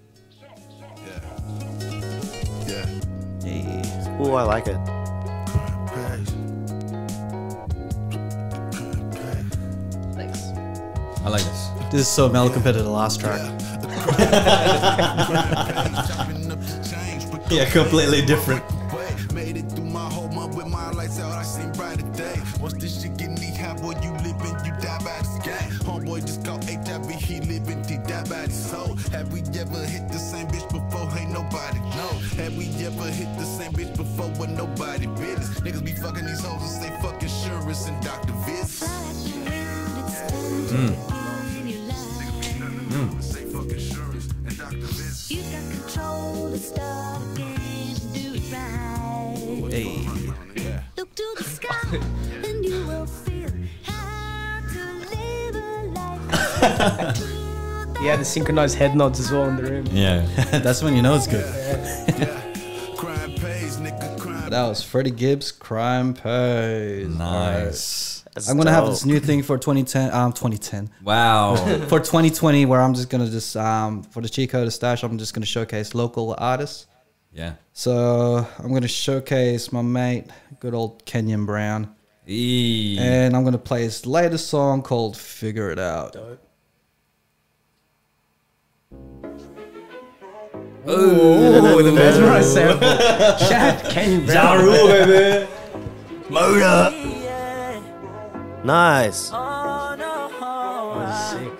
Yeah. Hey. Ooh, I like it. Praise. Thanks. I like this. This is so mellow compared to the last track. Yeah, completely different. Made it through my whole month with my lights out. I seen brighter day. Once this shit get knee high, boy, you living, you die by this game. Homeboy just got H I V, he living, he die by the soul. Have we ever hit the same bitch before? Ain't nobody know. Have we ever hit the same bitch before with nobody business? Niggas be fucking these hoes and say fuck insurance and doctor visits. Mm. Say fuck insurance and doctor visits. You got control to start a game. He had the synchronized head nods as well in the room. Yeah. That's when you know it's good. Crime pays, nigga, crime. That was Freddie Gibbs, Crime Pays. Nice. That's I'm gonna have dope. this new thing for twenty ten. Um, twenty ten Wow. for twenty twenty, where I'm just gonna just um for the Cheatcoders stash, I'm just gonna showcase local artists. Yeah. So I'm gonna showcase my mate, good old Kenyon Brown, E. and I'm gonna play his latest song called "Figure It Out." Oh, the mesmerized sample. Shout out Kenyon Brown. baby. Motor. Nice. Sick.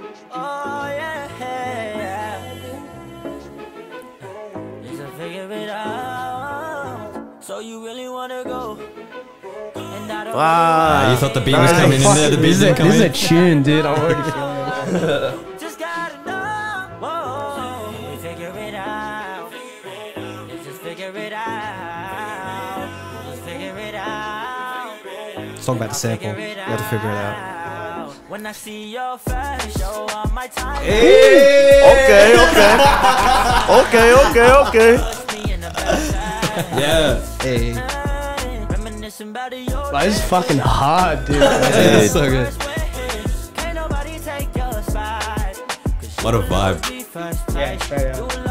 So you really wanna go? And I don't Wow. You thought the beat was coming in there. The beat This is, a, didn't come this is a in. tune, dude. I'm already feeling it. just gotta know. Whoa. We figure it out. Just figure it out. Just figure it out. Let's talk about the sample. You have to figure it out. When I see your face, show on my time. Okay, okay. Okay, okay, okay. Yeah. Hey, Reminiscing about your Like, this is fucking hard, dude. it's so good. Can't nobody take your spot. What a vibe. Yeah, straight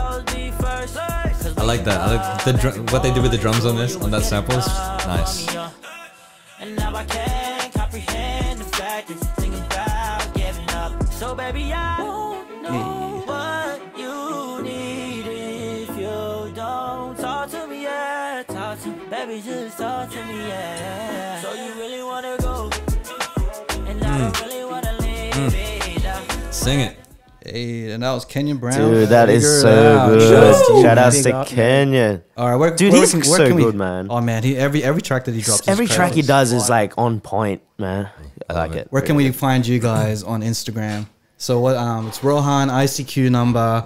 out. I like that. I like the drum, what they do with the drums on this, on that sample is nice. And now I can't comprehend the fact that you think about giving up. So baby, I won't know what you need if you don't talk to me, yeah. Talk to me, baby, just talk to me, yeah. So you really wanna go, and I don't really wanna leave it. Sing it. Hey, and that was Kenyon Brown. Dude, that is Figure It so Out. good. Shout out Big to up, man. Kenyon. All right, where, Dude, where he's can, where so can we, good, man. Oh man, he every every track that he drops. is Every track he crazy. does is like on point, man. I like love it. it. Where can we find you guys on Instagram? So what? Um, it's Rohan I C Q number.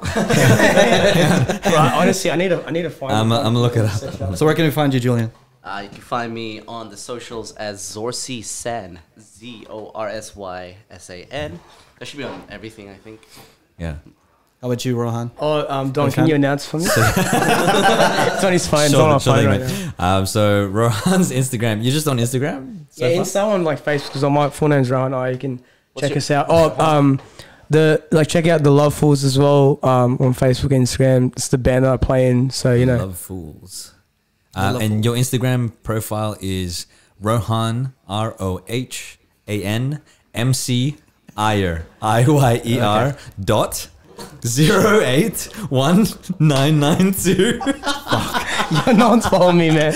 Right, honestly, I need to, I need to find. I'm, it. I'm gonna look it up. So where can we find you, Julian? Uh, you can find me on the socials as Zorsy San, Z O R S Y S A N. That should be on everything, I think. Yeah. How about you, Rohan? Oh, um, Don, Okay. can you announce for me? It's on his phone. It's on Sure, my sure phone thing, right mate. now. Um, so Rohan's Instagram. You're just on Instagram? So Yeah, far? Insta on like Facebook because my full name's Rohan. Oh, you can check your- us out. Oh, um, the like check out the Love Fools as well. Um, on Facebook and Instagram. It's the band that I play in. So you know. Love Fools. Um, and your Instagram profile is Rohan, R O H A N M C Iyer, I Y E R dot zero eight one nine nine two. No one's following me, man.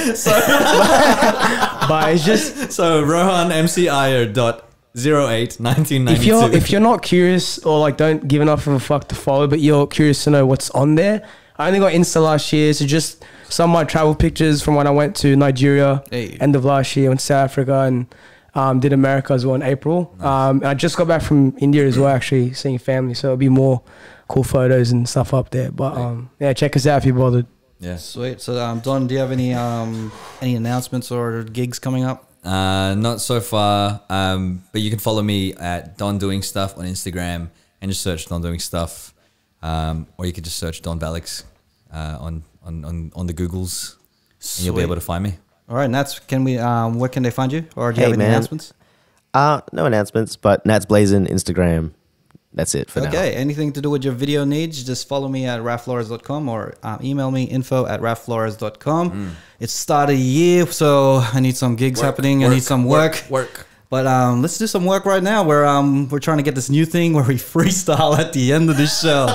But it's just So Rohan M C Iyer dot zero eight nineteen ninety if two. you're if you're not curious or like don't give enough of a fuck to follow, but you're curious to know what's on there. I only got Insta last year, so just some of my travel pictures from when I went to Nigeria Hey. end of last year, went to South Africa and um, did America as well in April. Um, and I just got back from India as well, actually seeing family. So it'll be more cool photos and stuff up there. But um, yeah, check us out if you're bothered. yeah. Sweet. So um, Don, do you have any um any announcements or gigs coming up? Uh, not so far. Um, but you can follow me at Don Doing Stuff on Instagram and just search Don Doing Stuff. Um, or you could just search Don Balix uh, on, on, on, on the Googles and you'll be Sweet. able to find me. All right, Nats, can we? Um, where can they find you? Or do you Hey, have any man. announcements? Uh, no announcements, but Nats Blazing, Instagram. That's it for now. Okay, anything to do with your video needs, just follow me at raflores dot com or um, email me info at raflores dot com. It's start of the year, so I need some gigs happening. I need some work. Work. But um, let's do some work right now. Where um, we're trying to get this new thing where we freestyle at the end of the show.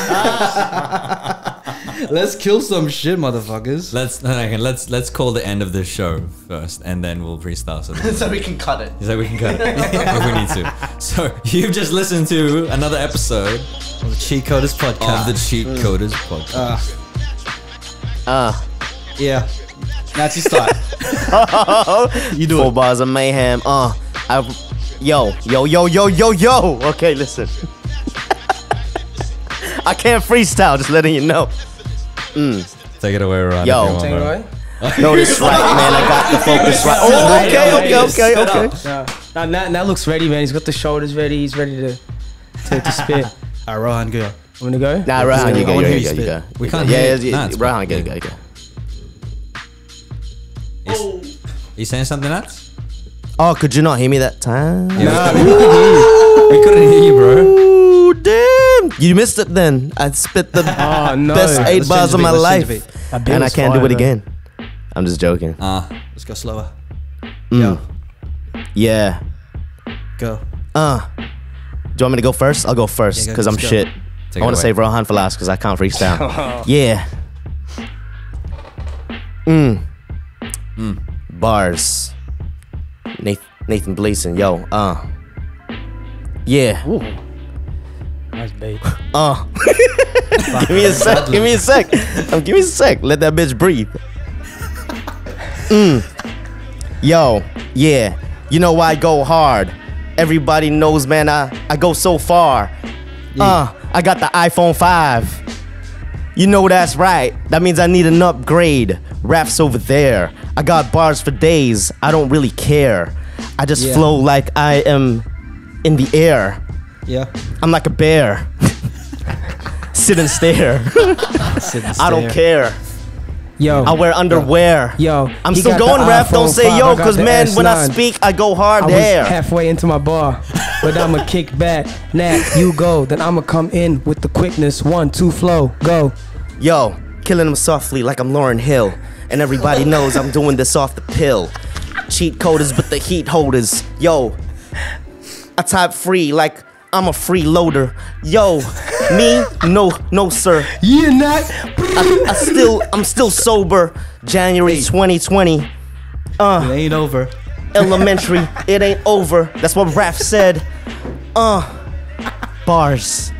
Let's kill some shit, motherfuckers. Let's okay, let's let's call the end of the show first, and then we'll freestyle. So, So we can cut it. so we can cut it if we need to. So you've just listened to another episode The Cheatcoders podcast. of the Cheat Coders podcast. Ah, Yeah, Nats, you start. You do four it. bars of mayhem. Uh, I, yo, yo, yo, yo, yo, yo. Okay, listen. I can't freestyle. Just letting you know. Take it away, Ron. Yo. if you want, Take it bro. away. No, this right, man. I got the focus right. Oh, okay, okay, okay, okay. Yeah. Now, now, now looks ready, man. He's got the shoulders ready. He's ready to to, to spit. All right, Rohan, go. I'm gonna go. Nah, Rohan, you I go, wanna you go, hear you you go, you spit. go. We You can't go. Yeah, hear- yeah, Nah, yeah. it's Rohan, fine. go, go, go. He's, you saying something else? Oh, could you not hear me that time? Yeah, we, we couldn't hear you, bro. Ooh, damn! You missed it then. I spit the Oh no. best eight Let's bars change of the my beat, let's change the life, beat. That beat and I was can't do fire, it bro. again. I'm just joking. Ah, Let's go slower. Mm. Yeah. Go. Uh. Do you want me to go first? I'll go first Yeah, go, because I'm let's go. shit. take I want it to away. save Rohan for last because I can't freestyle. Yeah. Mm. Mm. Bars. Nathan, Nathan Gleason, yo. Uh. Yeah. Ooh. Nice bait. Uh. Give me a sec. Give me a sec. Um, give me a sec. Let that bitch breathe. Mm. Yo. Yeah. You know why I go hard. Everybody knows, man, I, I go so far. Uh, I got the iPhone five. You know that's right. That means I need an upgrade. Raps over there. I got bars for days. I don't really care. I just Yeah. flow like I am in the air. Yeah. I'm like a bear. Sit and stare. Sit and I don't stare. care. Yo. I wear underwear. Yo. I'm he still got the going, rap. Don't iPhone say five, yo, I got because the man, S when I nine. speak, I go hard I was there. halfway into my bar, but I'ma kick back. Nat, you go, then I'ma come in with the quickness. One, two, flow, go. Yo, killing them softly like I'm Lauryn Hill. And everybody knows I'm doing this off the pill. Cheat coders with the heat holders. Yo, I type free like I'm a freeloader. Yo, me? No, no, sir. Yeah, Nat. I, I still, I'm still sober. January twenty twenty. Uh, It ain't over. elementary, it ain't over. That's what Raph said. Uh, bars.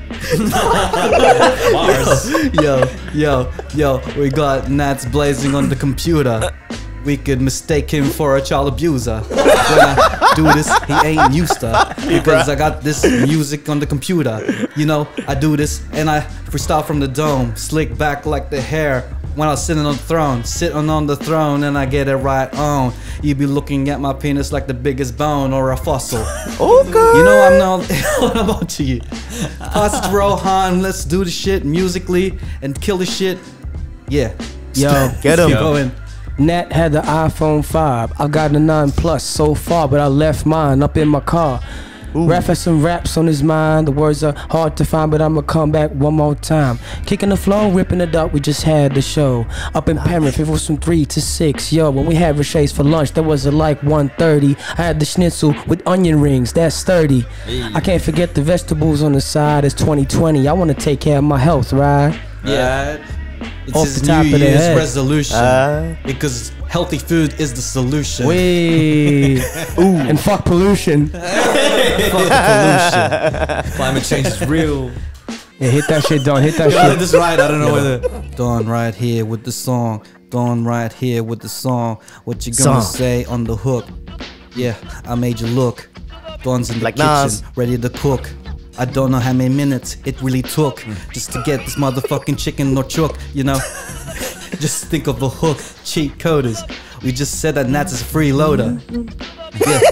Yo, yo, yo, we got Nats blazing on the computer. We could mistake him for a child abuser. When I do this, he ain't used to. Because I got this music on the computer. You know, I do this and I freestyle from the dome. Slick back like the hair when I was sitting on the throne. Sitting on the throne and I get it right on. You be looking at my penis like the biggest bone or a fossil. Okay. You know I'm not what about to you. Pass it to Rohan, let's do the shit musically and kill the shit. Yeah. Yo, Get him. Keep going. Nat had the iPhone five. I got a nine plus so far, but I left mine up in my car. Raph has some raps on his mind. The words are hard to find, but I'ma come back one more time. Kicking the flow, ripping it up. We just had the show up in Penrith. It was from three to six. Yo, when we had Rashays for lunch, that was at like one thirty. I had the schnitzel with onion rings. That's sturdy. I can't forget the vegetables on the side. It's twenty twenty. I wanna take care of my health, right? Yeah. It's Off his the top New of the Year's head. resolution. Uh, because healthy food is the solution. Wait. Ooh. And fuck pollution. Fuck the pollution. climate change is real. Yeah, hit that shit, Don. Hit that Got shit. this right. I don't know whether. Dawn right here with the song. Dawn right here with the song. What you gonna Song. say on the hook? Yeah, I made you look. Dawn's in the Like kitchen, Nas. ready to cook. I don't know how many minutes it really took just to get this motherfucking chicken or chook, you know? Just think of the hook, Cheatcoders. We just said that Nats is a freeloader. Yeah.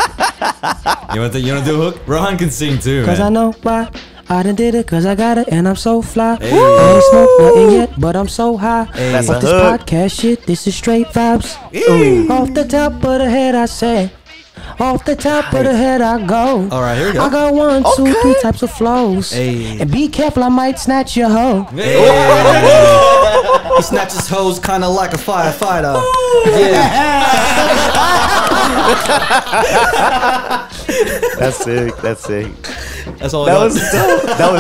You want to you want to do a hook? Rohan can sing too, Cause I man. know why. I done did it cause I got it and I'm so fly. I ain't smoked nothing yet, but I'm so high. That's Off a this hook. podcast shit, this is straight vibes. Ooh. Off the top of the head, I say. Off the top of the head, I go. All right, here we go. I got one, two, three types of flows. Hey. And be careful, I might snatch your hoe. He snatches hoes kinda like a firefighter. Yeah. that's sick. That's sick. That's all That I was got. dope. That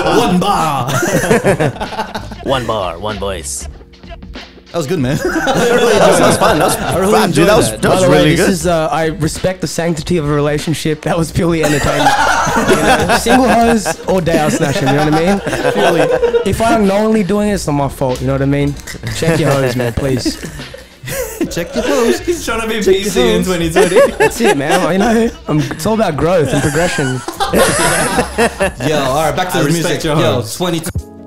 was One bar. one bar, one voice. That was good, man. That was fun. That was I really fun, enjoyed dude. That was, that. that By was the way, really this good. is uh, I respect the sanctity of a relationship. That was purely entertainment. You know, single hoes or day out snatching. You know what I mean? Purely. If I'm knowingly doing it, it's not my fault. You know what I mean? Check your hoes, man, please. Check your hoes. He's trying to be P C in twenty twenty. That's it, man. You know, I'm, it's all about growth and progression. Yo, all right, back to I the respect music. your Yo, hoes. twenty.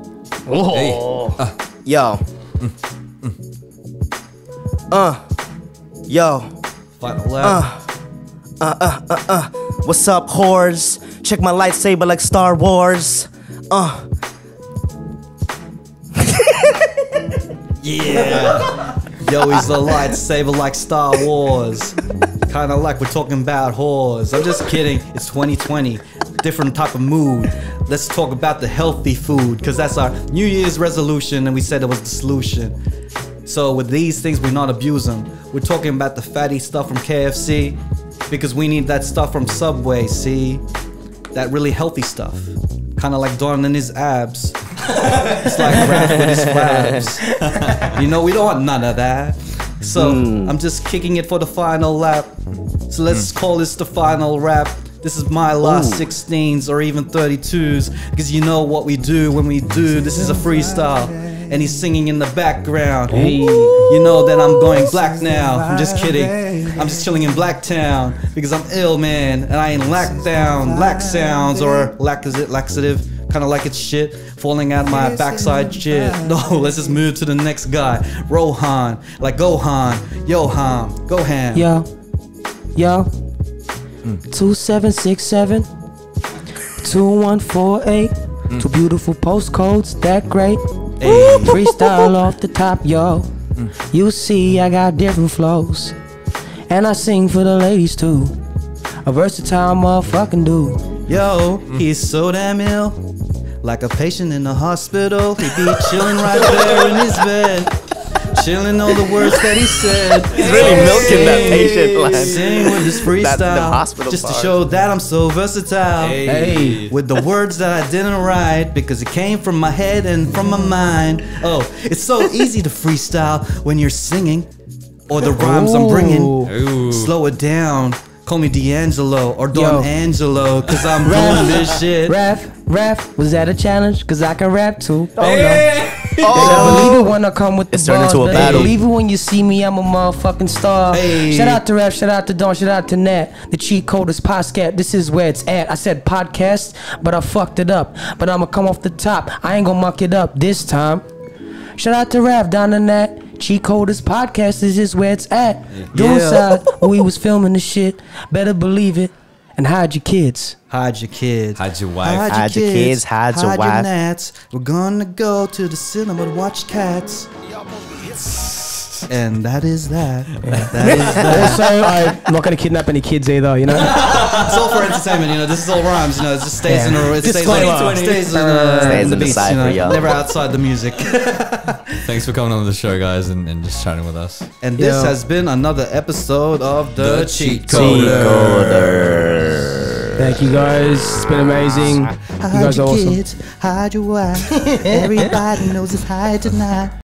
Oh. Yo. Uh. Yo. Final lap. Uh. Uh, uh, uh, uh. What's up, whores? Check my lightsaber like Star Wars. Uh. Yeah. Yo, he's a lightsaber like Star Wars. Kind of like we're talking about whores. I'm just kidding. It's twenty twenty. Different type of mood. Let's talk about the healthy food, because that's our New Year's resolution, and we said it was the solution. So with these things, we not abuse them. We're talking about the fatty stuff from K F C, because we need that stuff from Subway, see? That really healthy stuff. Kind of like Don and his abs. It's like Raph with his flabs. You know, we don't want none of that. So mm. I'm just kicking it for the final lap. So let's mm. call this the final rap. This is my last Ooh. sixteens or even thirty-twos, because you know what we do when we do. This is a freestyle, and he's singing in the background. Hey. You know that I'm going black now. I'm just kidding. I'm just chilling in Blacktown because I'm ill, man, and I ain't lack down, lack sounds or lack is it laxative, kind of like it's shit falling out my backside shit. No, let's just move to the next guy, Rohan, like Gohan, Johan, go ham. Yo, yo. Two seven six seven, two one four eight. Mm. Two beautiful postcodes, that great. Hey. Freestyle off the top, yo. Mm. You see, I got different flows, and I sing for the ladies too. A versatile motherfucking dude. Yo, mm. he's so damn ill, like a patient in the hospital. He be chilling right there in his bed, chilling all the words that he said. He's really milking that patient line. Sing with this freestyle, that, just part. To show that I'm so versatile. Hey. Hey, with the words that I didn't write, because it came from my head and from my mind. Oh, it's so easy to freestyle when you're singing, or the rhymes Ooh. I'm bringing. Ooh. Slow it down. Call me D'Angelo or Don Yo. Angelo, cause I'm doing this shit. Rap, rap, was that a challenge? Cause I can rap too. Oh hey. no. Oh. Believe it when I come with the it's turned into a battle. Believe it when you see me, I'm a motherfucking star. Hey. Shout out to Rap, shout out to Don, shout out to Nat. The Cheatcoders podcast, this is where it's at. I said podcast, but I fucked it up. But I'ma come off the top, I ain't gonna muck it up this time. Shout out to Rap, Don and Nat. Cheatcoders podcast is just where it's at. Yeah. Doing side where we was filming the shit. Better believe it. And hide your kids. Hide your kids. Hide your wife. Hide, hide your kids. kids. Hide, hide your, your wife. Gnats. We're gonna go to the cinema to watch cats. And that is that. Yeah. That is that. Also, I'm not gonna kidnap any kids either, you know? It's all for entertainment, you know. This is all rhymes, you know. It just stays yeah. in a, it stays, on, it stays in, uh, stays in the, the beats, cipher, you know. yo. Never outside the music. Thanks for coming on the show, guys, and, and just chatting with us. And this Yo. has been another episode of the, the Cheatcoders. Thank you guys. It's been amazing. Hide you guys your are awesome. Kids, hide your wife. Everybody knows it's high tonight.